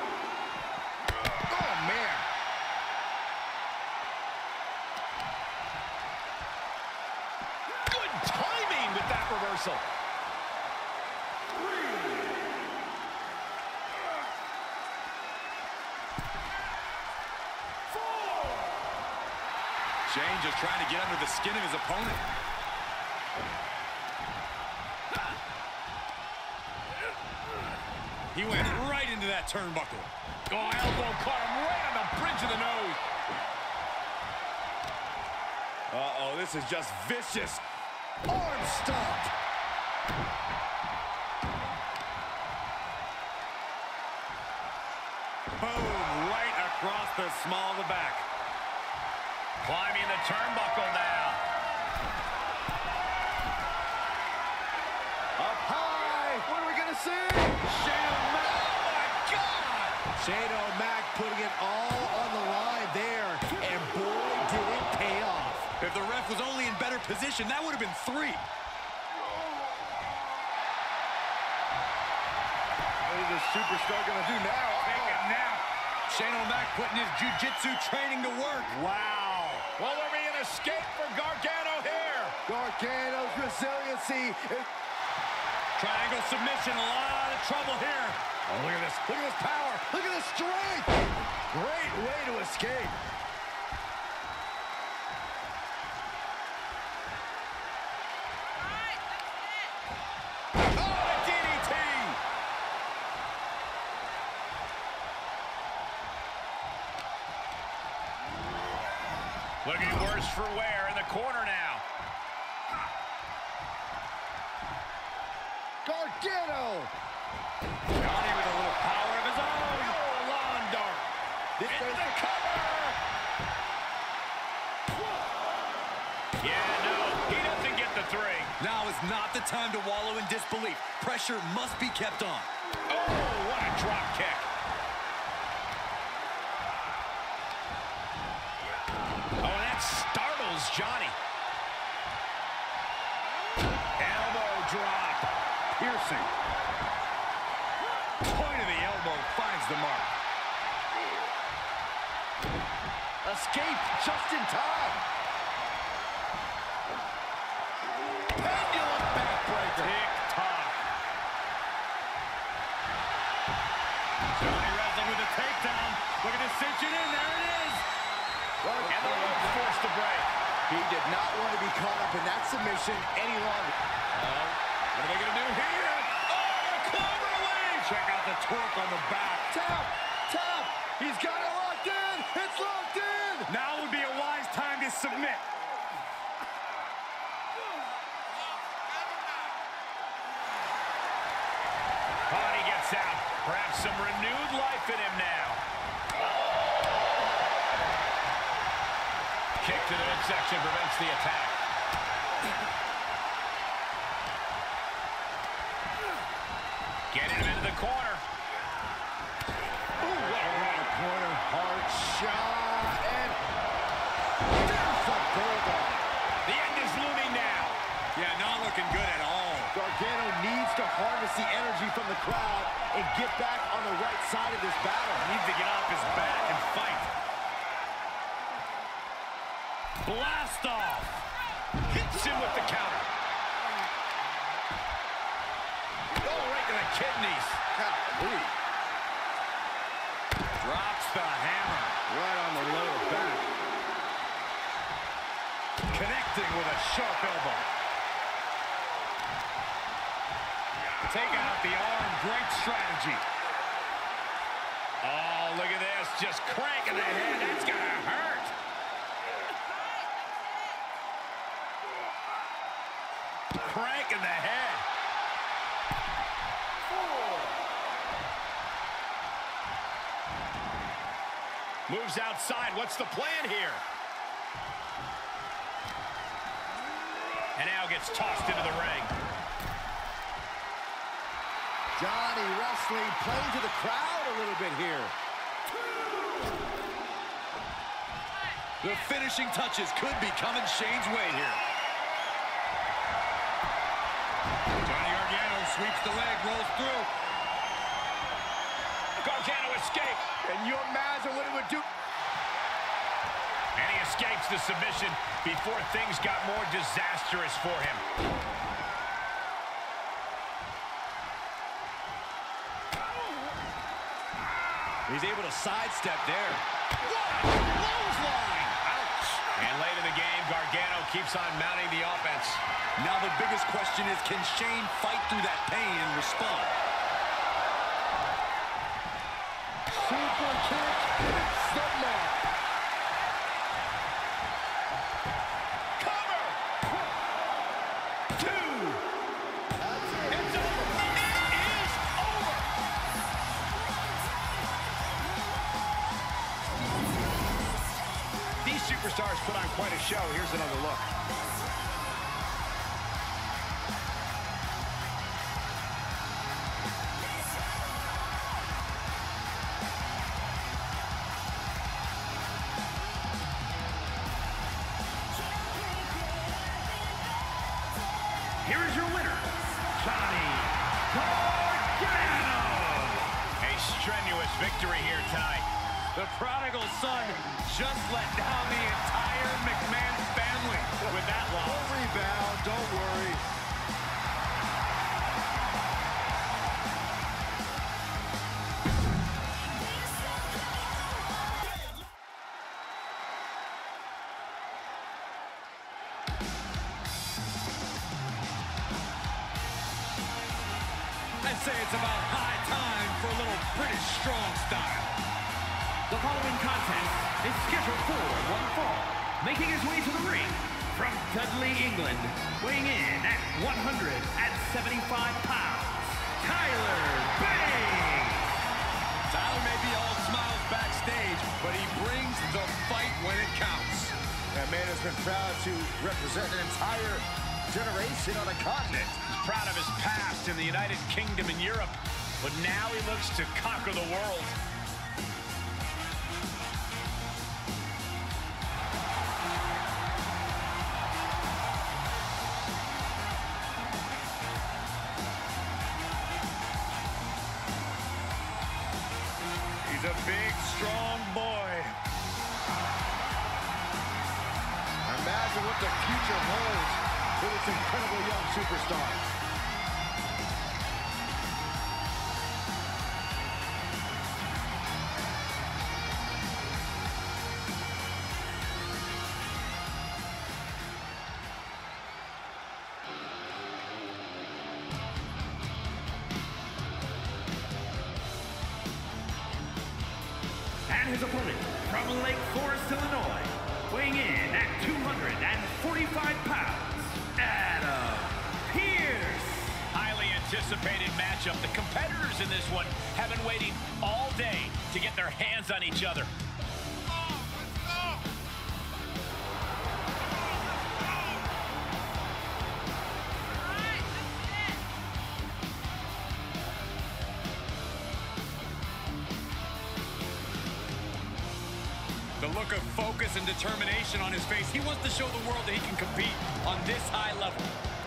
Oh, man. Good timing with that reversal. Shane just trying to get under the skin of his opponent. He went right into that turnbuckle. Oh, elbow caught him right on the bridge of the nose. Uh-oh, this is just vicious. Arm stomp. Boom, right across the small of the back. Climbing the turnbuckle now. Up high. What are we going to see? Shane O'Mac. Oh, my God. Shane O'Mac putting it all on the line there, and boy, did it pay off. If the ref was only in better position, that would have been 3. What is this superstar going to do now? Take it now. Shane O'Mac putting his jiu-jitsu training to work. Wow. Will there be an escape for Gargano here? Gargano's resiliency. Triangle submission, a lot of trouble here. Oh, look at this. Look at this power. Look at this strength. Great way to escape. Oh, the DDT. Looking worse for wear in the corner now. Gargano! Johnny with a little power of his own. Oh, lawn dart. Into the cover. Yeah, no, he doesn't get the 3. Now is not the time to wallow in disbelief. Pressure must be kept on. Oh, what a drop kick. Oh, that startles Johnny. Elbow drop. Piercing. Point of the elbow finds the mark. Escape just in time. Pendulum backbreaker. Tick-tock. Johnny wrestling with a takedown. Look at this cinching in. There it is. And the rope forced to break. He did not want to be caught up in that submission any longer. What are they going to do here? Oh, cloverleaf! Check out the torque on the back. Tap! Tap! He's got it locked in! It's locked in! Now would be a wise time to submit. Johnny gets out. Perhaps some renewed life in him now. Kick to the midsection prevents the attack. Getting him into the corner. Ooh, what a corner. Hard shot. And there's a bulldog. The end is looming now. Yeah, not looking good at all. Gargano needs to harness the energy from the crowd and get back on the right side of this battle. Needs to get off his back and fight. Blast off. Hits him with the counter. Oh, right to the kidneys. Golly. Drops the hammer. Right on the lower back. Connecting with a sharp elbow. Taking out the arm. Great strategy. Oh, look at this. Just cranking the head. That's going to hurt. Cranking the head. Moves outside. What's the plan here? And now gets tossed into the ring. Johnny wrestling, playing to the crowd a little bit here. The finishing touches could be coming Shane's way here. Johnny Gargano sweeps the leg, rolls through. Gargano escape. Can you imagine what it would do? And he escapes the submission before things got more disastrous for him. He's able to sidestep there. What a clothesline! Ouch! And late in the game, Gargano keeps on mounting the offense. Now the biggest question is, can Shane fight through that pain and respond? Super kick. It's the mark. Cover! 2. It's over. It is over. These superstars put on quite a show. Here's another look. Here is your winner, Johnny Gargano. A strenuous victory here tonight. The prodigal son just let down the entire McMahon family with that loss. We'll rebound, don't worry. I'd say it's about high time for a little British strong style. The following contest is scheduled for one fall, making his way to the ring from Dudley, England, weighing in at 175 pounds, Tyler Bate. Tyler may be all smiles backstage, but he brings the fight when it counts. That man has been proud to represent an entire generation on a continent. He's proud of his past in the United Kingdom and Europe, but now he looks to conquer the world. He's a big, strong boy. Imagine what the future holds for this incredible young superstar. And his opponent from Lake Forest, Illinois, weighing in at 245 pounds, Adam Pearce. Highly anticipated matchup. The competitors in this one have been waiting all day to get their hands on each other. The look of focus and determination on his face. He wants to show the world that he can compete on this high level.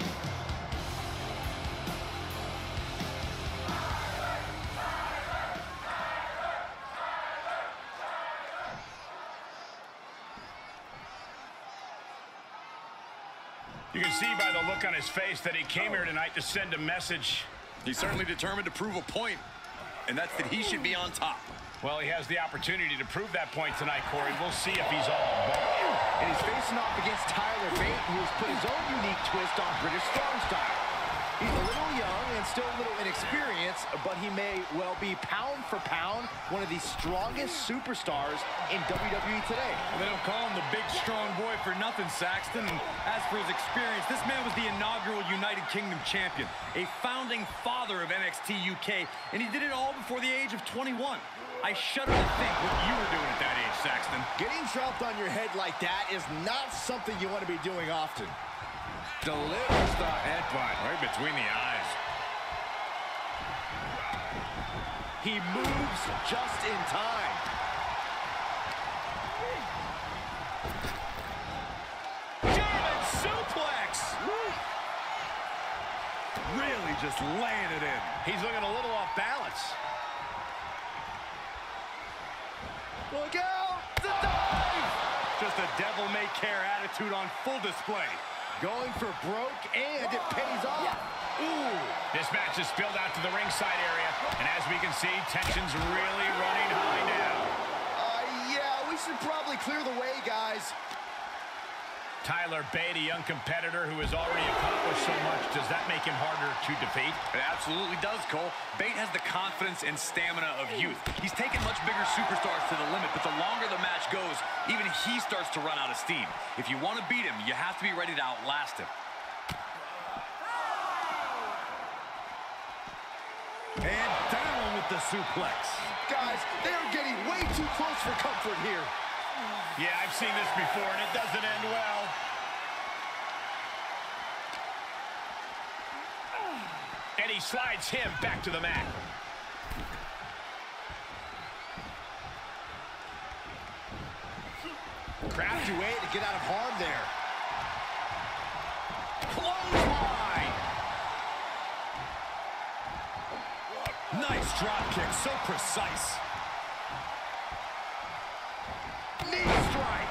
You can see by the look on his face that he came here tonight to send a message. He's certainly determined to prove a point, and that's that he should be on top. Well, he has the opportunity to prove that point tonight, Corey. We'll see if he's all about. And he's facing off against Tyler Bate, who has put his own unique twist on British Strong Style. He's a little young and still a little inexperienced, but he may well be pound for pound one of the strongest superstars in WWE today. Well, they don't call him the big, strong boy for nothing, Saxton. And as for his experience, this man was the inaugural United Kingdom champion, a founding father of NXT UK, and he did it all before the age of 21. I shudder to think what you were doing at that age, Saxton. Getting dropped on your head like that is not something you want to be doing often. Delivers the headbutt right between the eyes. He moves just in time. German suplex! Really just laying it in. He's looking a little off balance. Look out! The dive! Just a devil-may-care attitude on full display. Going for broke, and it pays off. Ooh! This match is spilled out to the ringside area, and as we can see, tension's really running high now. Yeah, we should probably clear the way, guys. Tyler Bate, a young competitor who has already accomplished so much. Does that make him harder to defeat? It absolutely does, Cole. Bate has the confidence and stamina of youth. He's taken much bigger superstars to the limit, but the longer the match goes, even he starts to run out of steam. If you want to beat him, you have to be ready to outlast him. And down with the suplex. Guys, they are getting way too close for comfort here. Yeah, I've seen this before, and it doesn't end well. And he slides him back to the mat. Crafty way to get out of harm there. Clothesline! Nice drop kick, so precise. Knee strike.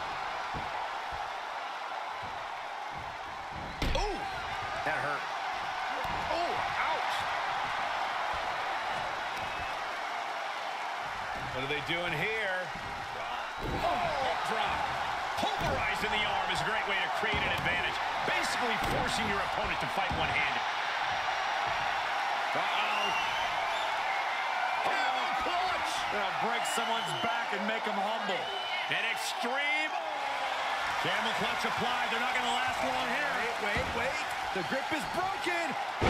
Oh, that hurt. Oh, ouch. What are they doing here? Oh, drop. Pulverizing the arm is a great way to create an advantage. Basically forcing your opponent to fight one-handed. Uh-oh. Oh, clutch. Gonna break someone's back and make him humble. An extreme. Camel clutch applied. They're not going to last long here. Wait. The grip is broken.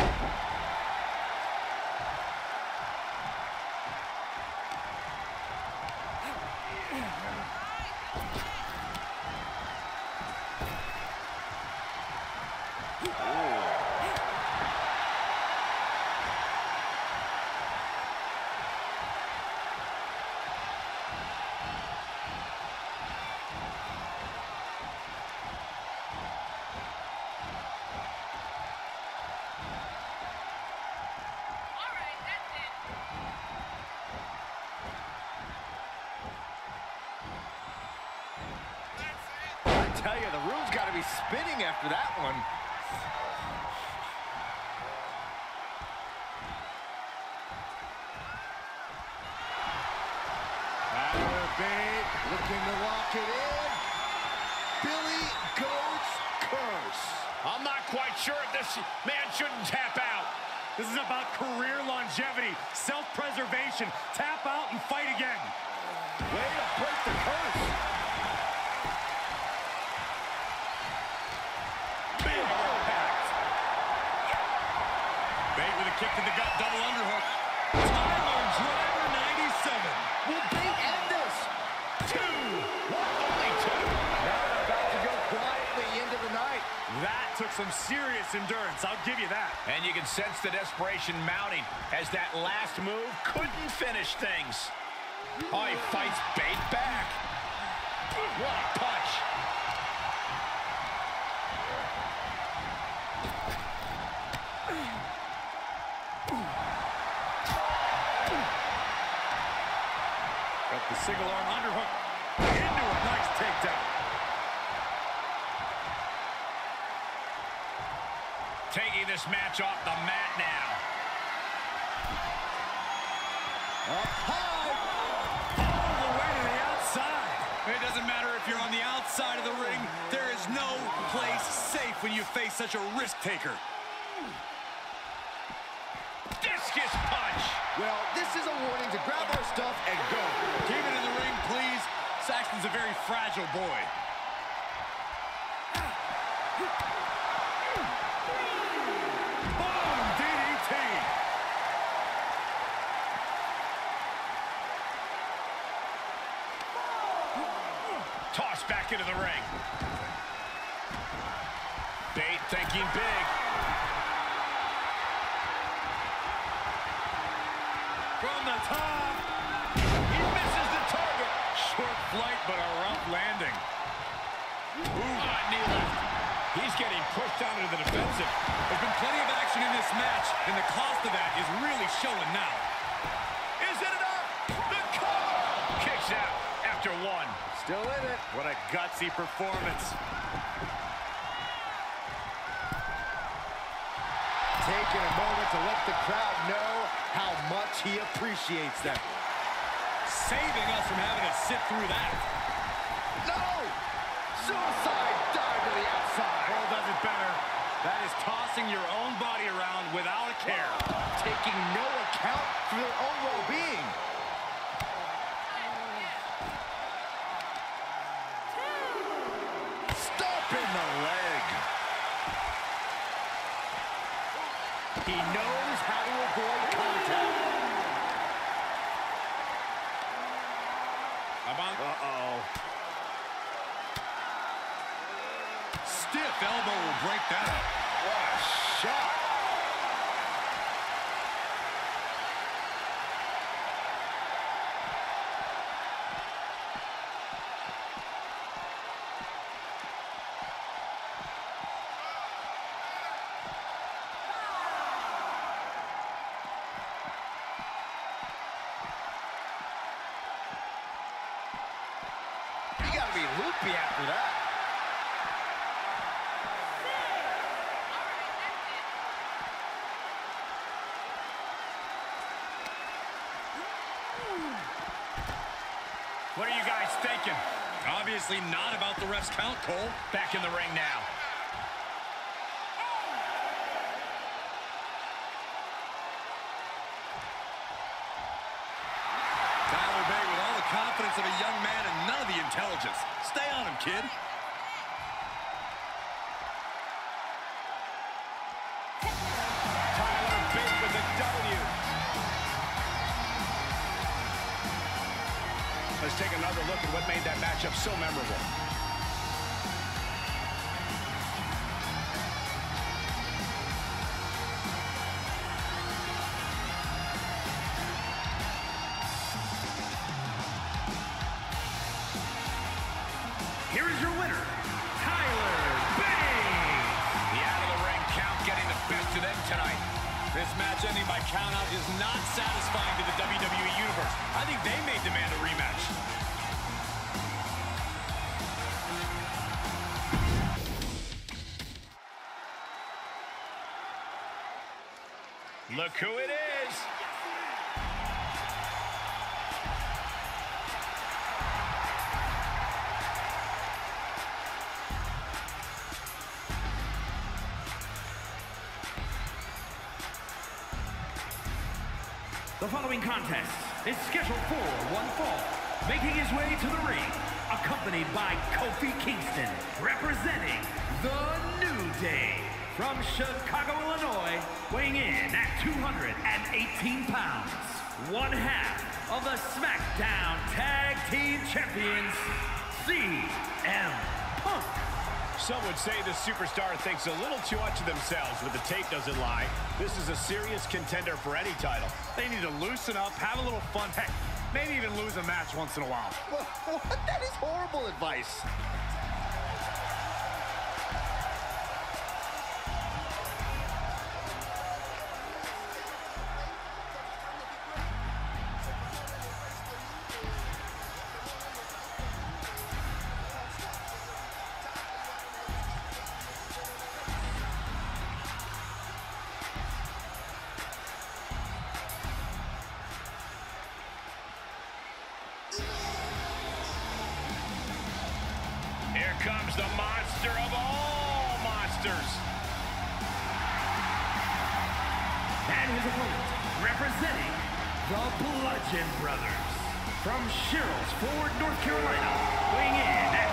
I tell you, the room's got to be spinning after that one. Tyler Bate looking to lock it in. Billy goes curse. I'm not quite sure if this man shouldn't tap out. This is about career longevity, self-preservation. Tap out and fight again. Way to break the curse. Big impact. Bate with a kick to the gut, double underhook. Tyler driver 97. Will Bate end this? 2. Only 2. Now they're about to go quietly into the night. That took some serious endurance, I'll give you that. And you can sense the desperation mounting as that last move couldn't finish things. Oh, he fights Bate back. What a punch. Got the single arm underhook into a nice takedown. Taking this match off the mat now. Up high. All the way to the outside. It doesn't matter if you're on the outside of the ring. There is no place safe when you face such a risk taker. Discus punch. Well, this is a warning to grab our stuff and go. Keep it in the ring, please. Saxton's a very fragile boy. Boom! DDT! Toss back into the ring. Bate thinking big. From the top. He misses the target. Short flight, but a rough landing. Knee left. He's getting pushed down into the defensive. There's been plenty of action in this match, and the cost of that is really showing now. Is it enough? The cover! Kicks out after 1. Still in it. What a gutsy performance. Taking a moment to let the crowd know how much he appreciates them. Saving us from having to sit through that. No! Suicide dive to the outside. Cole does it better. That is tossing your own body around without a care. Taking no account for their own well-being. Stomping the leg. He knows how to avoid contact. Uh-oh. Stiff elbow will break that up. What a shot. You gotta be loopy after that. What are you guys thinking? Obviously not about the ref's count, Cole. Back in the ring now. Tyler Bate with all the confidence of a young man and none of the intelligence. Stay on him, kid. Let's take another look at what made that matchup so memorable. Here is your winner, Tyler Bate. The out-of-the-ring count getting the best of them tonight. This match ending by countout is not satisfying to the WWE Universe. I think they may demand a rematch. Look who it is. The following contest is scheduled for one fall. Making his way to the ring, accompanied by Kofi Kingston, representing the New Day. From Chicago, Illinois, weighing in at 218 pounds. One half of the SmackDown Tag Team Champions, CM Punk. Some would say the superstar thinks a little too much of themselves, but the tape doesn't lie. This is a serious contender for any title. They need to loosen up, have a little fun, heck, maybe even lose a match once in a while. What? That is horrible advice. Here comes the monster of all monsters. And his opponent, representing the Bludgeon Brothers. From Sherrills Ford, North Carolina, weighing in at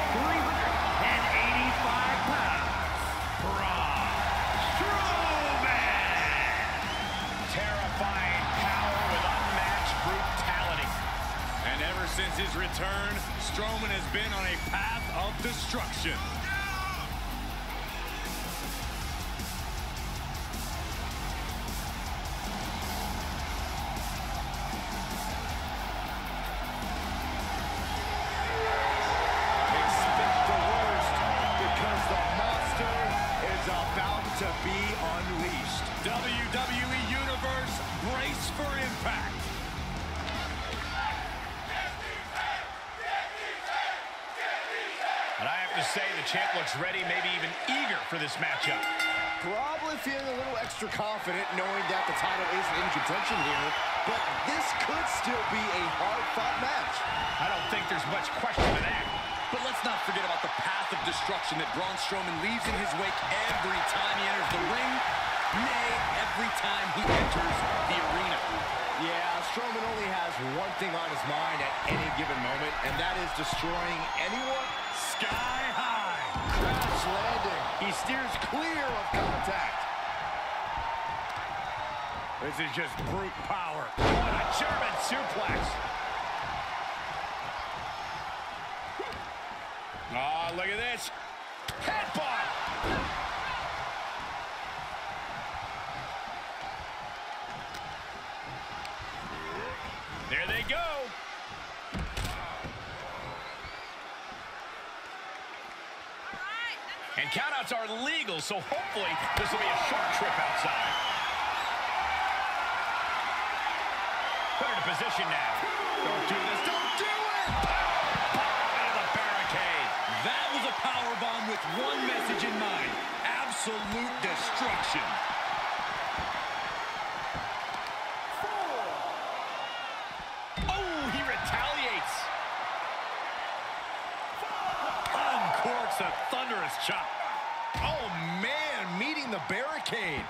385 pounds, Braun Strowman. Terrifying power with unmatched brutality. And ever since his return, Strowman has been on a path of destruction. Expect the worst, because the monster is about to be unleashed. WWE Universe, brace for impact. And I have to say, the champ looks ready, maybe even eager for this matchup. Probably feeling a little extra confident knowing that the title isn't in contention here, but this could still be a hard-fought match. I don't think there's much question of that. But let's not forget about the path of destruction that Braun Strowman leaves in his wake every time he enters the ring, nay, every time he enters the arena. Yeah, Strowman only has one thing on his mind at any given moment, and that is destroying anyone. Sky high. Crash landing. He steers clear of contact. This is just brute power. What a German suplex. Oh, look at this. Headbutt. There they go. And countouts are legal, so hopefully this will be a short trip outside. Put her to position now. Don't do this. Don't do it! Into the barricade. That was a powerbomb with one message in mind: absolute destruction. Oh, he retaliates. Uncorks a thunderous chop. Oh, man, meeting the barricade.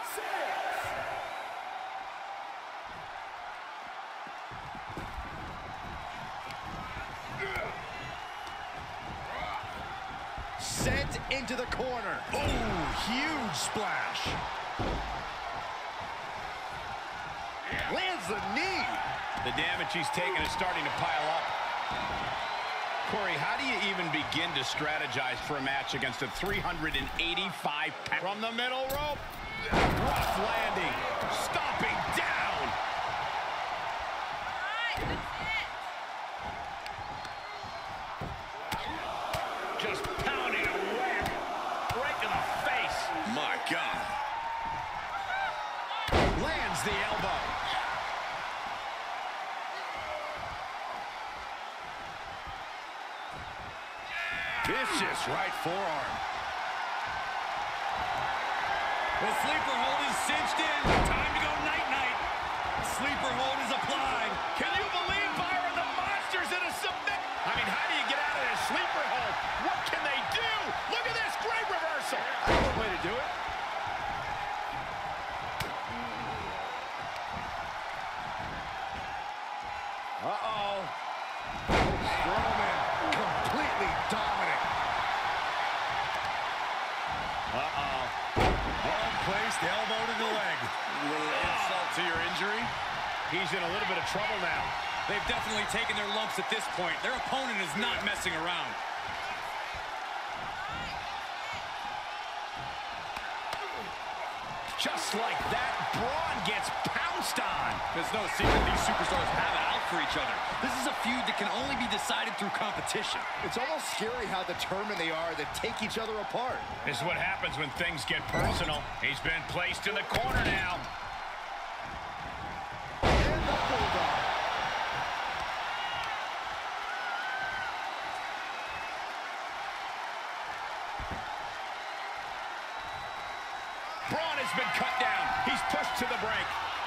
Sent into the corner. Oh, huge splash. Lands the knee. The damage he's taken is starting to pile up. Corey, how do you even begin to strategize for a match against a 385 from the middle rope? Rough landing, stomping down. Just pounding away right to the face. My God. Lands the elbow. Vicious right forearm. The sleeper hold is cinched in. Time to go night-night. Sleeper hold is applied. Can you believe, Byron, the monster's in a submit? I mean, how do you get out of this sleeper hold? What can they do? Look at this great reversal. That's one way to do it. Uh-oh. Strowman completely dominant. Uh-oh. Well-placed elbow to the leg. A little insult to your injury. He's in a little bit of trouble now. They've definitely taken their lumps at this point. Their opponent is not messing around. Just like that, Braun gets pounced on. There's no secret these superstars have it out for each other. This is a feud that can only be decided through competition. It's almost scary how determined they are to take each other apart. This is what happens when things get personal. He's been placed in the corner now. And the bulldog. Braun has been cut down. He's pushed to the break.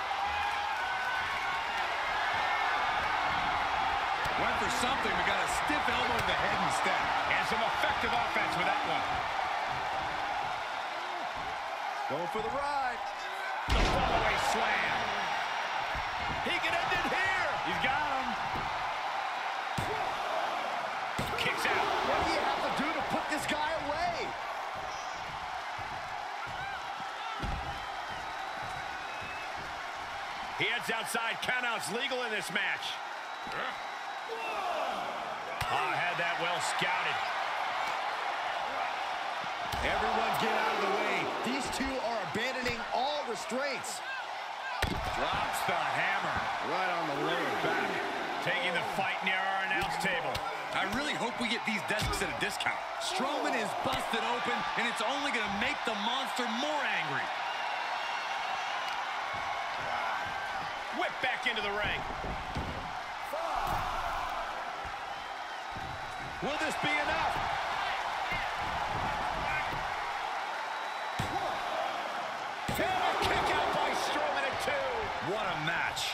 Went for something, but got a stiff elbow to the head instead. And some effective offense with that one. Going for the ride. The fallaway slam. He can end it here. He's got him. Kicks out. What do you have to do to put this guy away? He heads outside. Countouts legal in this match. Had that well scouted. Everyone get out of the way. These two are abandoning all restraints. Drops the hammer. Right on the lower back. Taking the fight near our announce table. I really hope we get these desks at a discount. Strowman is busted open, and it's only going to make the monster more angry. Whip back into the ring. Will this be enough? And a kick out by Strowman at 2. What a match.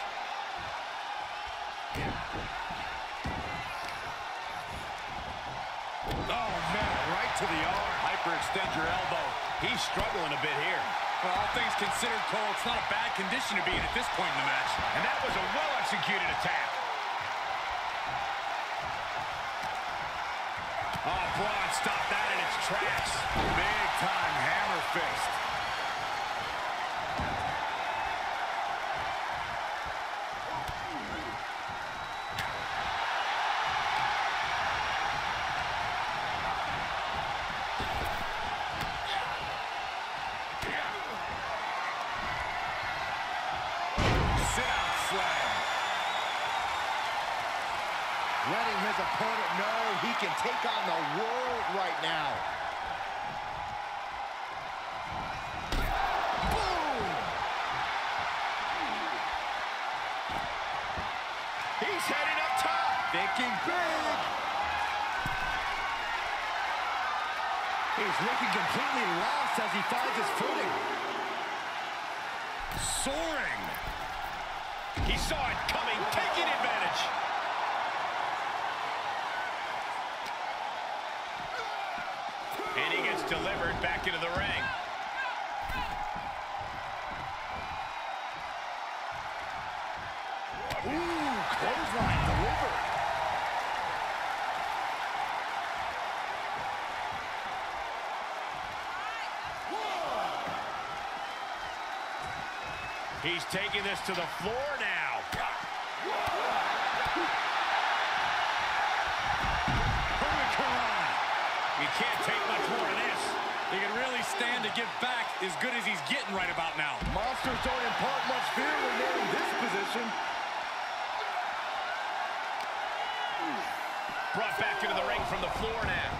Oh, man, right to the arm. Hyperextend your elbow. He's struggling a bit here. Well, all things considered, Cole, it's not a bad condition to be in at this point in the match. And that was a well-executed attack. Oh, Braun stopped that in its tracks. Big-time hammer fist. Sit-out slam. Letting his opponent know he can take on the world right now. Boom! He's heading up top. Thinking big. He's looking completely lost as he finds his footing. Soaring. He saw it coming, taking advantage. And he gets delivered back into the ring. Ooh, clothesline delivered. He's taking this to the floor now. can't take much more of this. He can really stand to give back as good as he's getting right about now. Monsters don't impart much fear when they're in this position. Brought back into the ring from the floor now.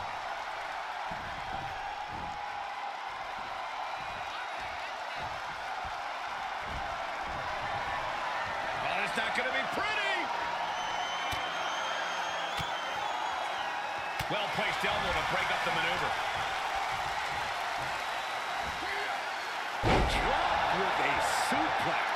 Oh, it's not going to be pretty. Well-placed elbow to break up the maneuver. Dropped with a suplex.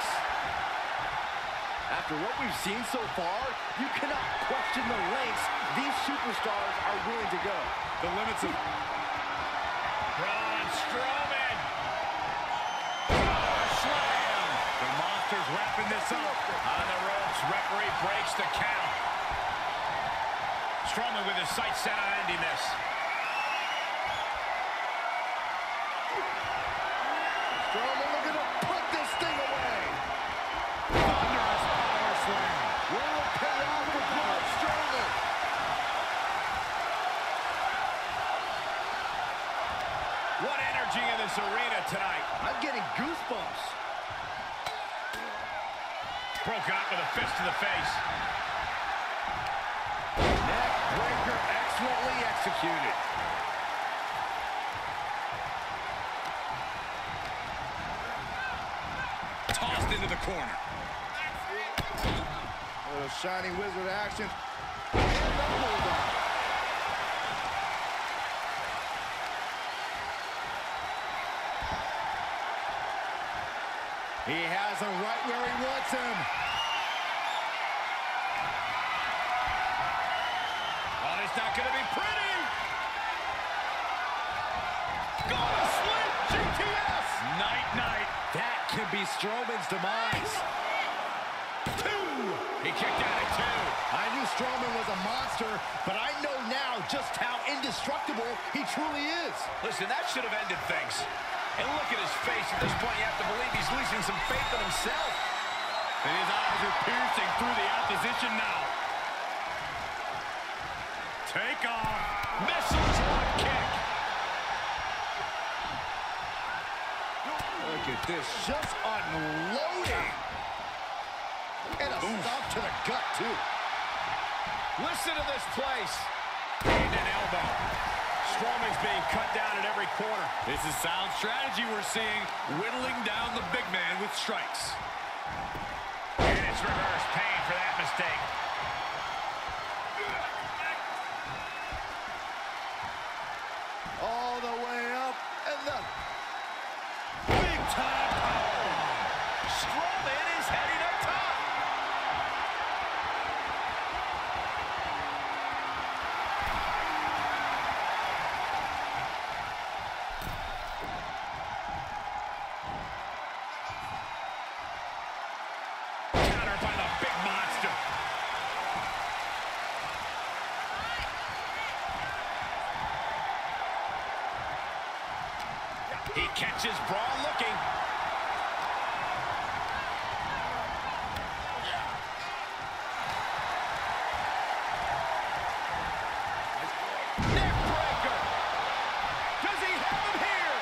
After what we've seen so far, you cannot question the lengths these superstars are willing to go. The limits of... Braun Strowman. Oh, slam. The Monsters wrapping this up. On the ropes, referee breaks the count. Strowman with his sights set on ending this. Strowman looking to put this thing away. Thunderous power slam. Will it pay off for Braun Strowman? What energy in this arena tonight. I'm getting goosebumps. Broken up with a fist to the face. Neck breaker excellently executed. Tossed into the corner. Little shiny wizard action. And the bulldog. He has him right where he wants him. Oh, it's not going to be pretty. Gonna slip GTS. Night-night. That could be Strowman's demise. He kicked out at 2. I knew Strowman was a monster, but I know now just how indestructible he truly is. Listen, that should have ended things. And look at his face. At this point, you have to believe he's losing some faith in himself. And his eyes are piercing through the opposition now. Take off. Missile drop kick. Look at this, just unloading. And a stop to the gut, too. Listen to this place. And an elbow. Strowman's being cut down at every corner. This is sound strategy we're seeing, whittling down the big man with strikes. And it's reverse pain for that mistake. All the way up, and the Big time powerbomb. Strowman is heading up top. Countered by the big monster. He catches Braun looking. Neck breaker. Does he have him here?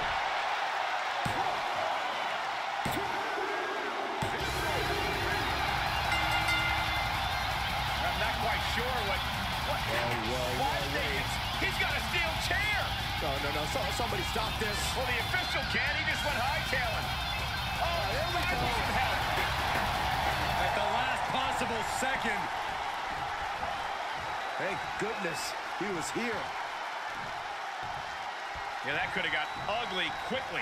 I'm not quite sure what he's got a steel chair. No, somebody stop this. Well, the official can't. He just went hightailing. Oh, there we go. Some help. At the last possible second. Thank goodness he was here. Yeah, that could have got ugly quickly.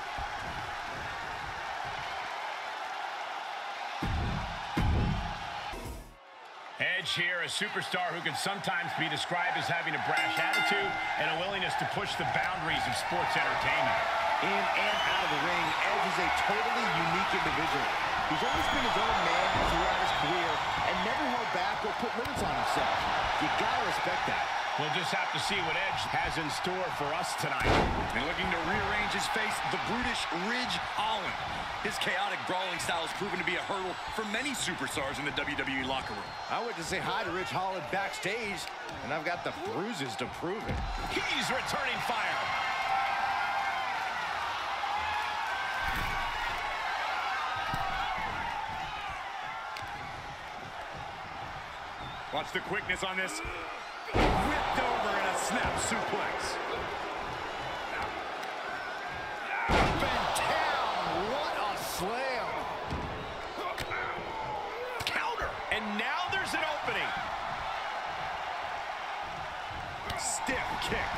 Edge here, a superstar who can sometimes be described as having a brash attitude and a willingness to push the boundaries of sports entertainment. In and out of the ring, Edge is a totally unique individual. He's always been his own man throughout his career and never held back or put limits on himself. You gotta respect that. We'll just have to see what Edge has in store for us tonight. And looking to rearrange his face, the brutish Ridge Hollin. His chaotic brawling style has proven to be a hurdle for many superstars in the WWE locker room. I went to say hi to Ridge Hollin backstage, and I've got the bruises to prove it. He's returning fire. Watch the quickness on this. Whipped over in a snap suplex. Up and down. What a slam. Counter. And now there's an opening. Stiff kick.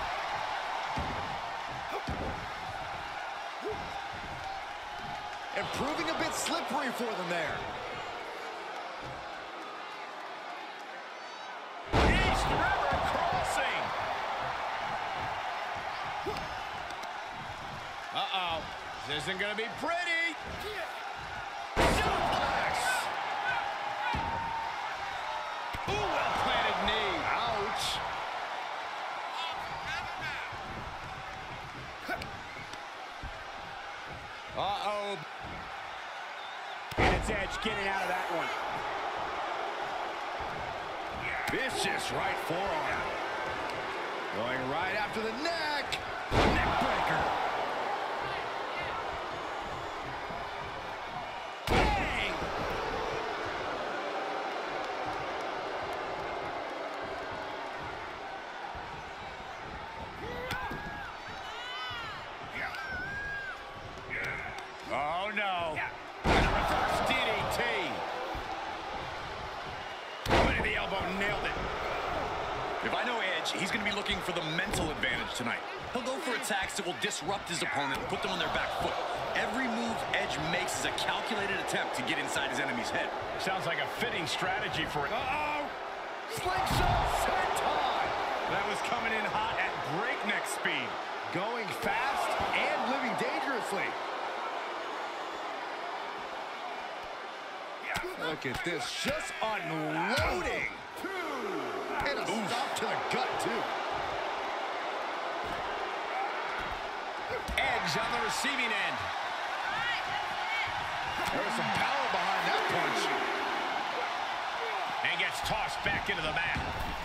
And proving a bit slippery for them there. Uh-oh. This isn't going to be pretty. Suplex. Ooh, well-planted knee. Ouch. Uh-oh. And it's Edge getting out of that one. Vicious right forearm. Going right after the neck. Neck breaker. Bang! Oh, no. And a reverse DDT. Right to the elbow, nailed it. If I know Edge, he's going to be looking for the mental advantage tonight. He'll go for attacks that will disrupt his opponent and put them on their back foot. Every move Edge makes is a calculated attempt to get inside his enemy's head. Sounds like a fitting strategy for it. Uh-oh. Slingshot senton. That was coming in hot at breakneck speed. Going fast and living dangerously. Look at this, just unloading. And a stop to the gut, too. Edge on the receiving end. There's some power behind that punch. And gets tossed back into the mat.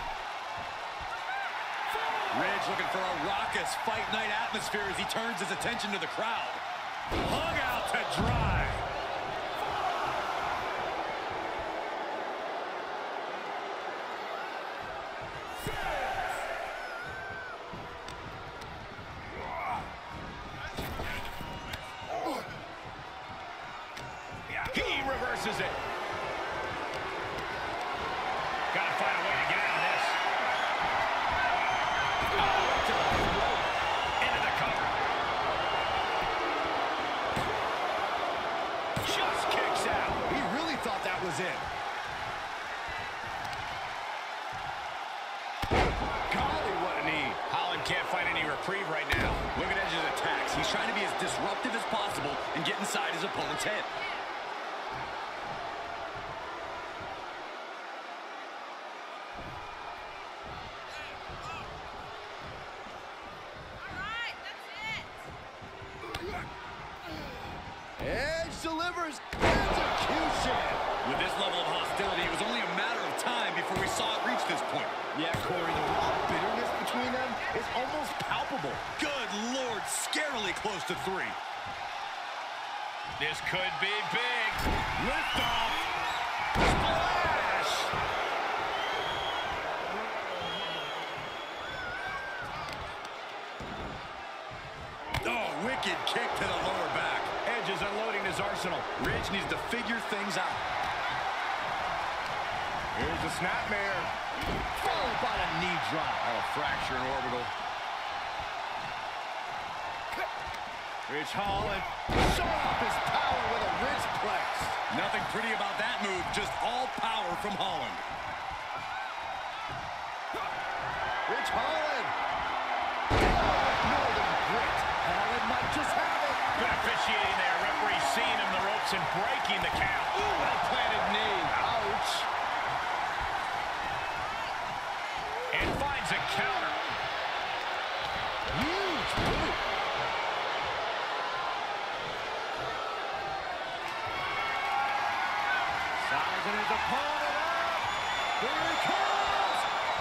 Ridge looking for a raucous fight night atmosphere as he turns his attention to the crowd. Hung out to dry. He reverses it. Got to find a way to get out of this. Oh, to the throat. Into the cover. Just kicks out. He really thought that was it. Golly, what a knee. Hollin can't find any reprieve right now. Look at Edge's attacks. He's trying to be as disruptive as possible and get inside his opponent's head. Edge delivers execution. With this level of hostility, it was only a matter of time before we saw it reach this point. Yeah, Corey, the raw bitterness between them is almost palpable. Good Lord, scarily close to 3. This could be big. Lift off. Splash! Oh, wicked kick to the lower back. Edge is unloading his arsenal. Ridge needs to figure things out. Here's the snapmare. Followed by a knee drop. Oh, fracture in orbital. Ridge Hollin showing off his power with a Ridge plex. Nothing pretty about that move, just all power from Hollin. Ridge Hollin. Northern grit. Hollin might just have it. Good officiating there. Referee seeing him the ropes and breaking the count. Ooh, well-planted knee. Ouch. And finds finds a counter. Huge boot. Sizing his opponent up. Here he comes.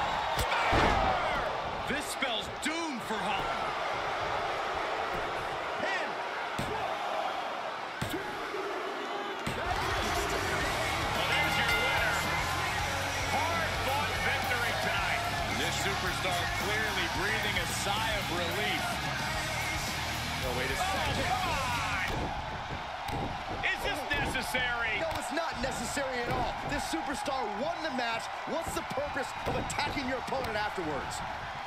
This spells doom for Hollin. Pin. Well, there's your winner. Hard-fought victory tonight. This superstar clearly breathing a sigh of relief. No, wait a second. Come on! Is this necessary? No, it's not necessary at all. This superstar won the match. What's the purpose of attacking your opponent afterwards?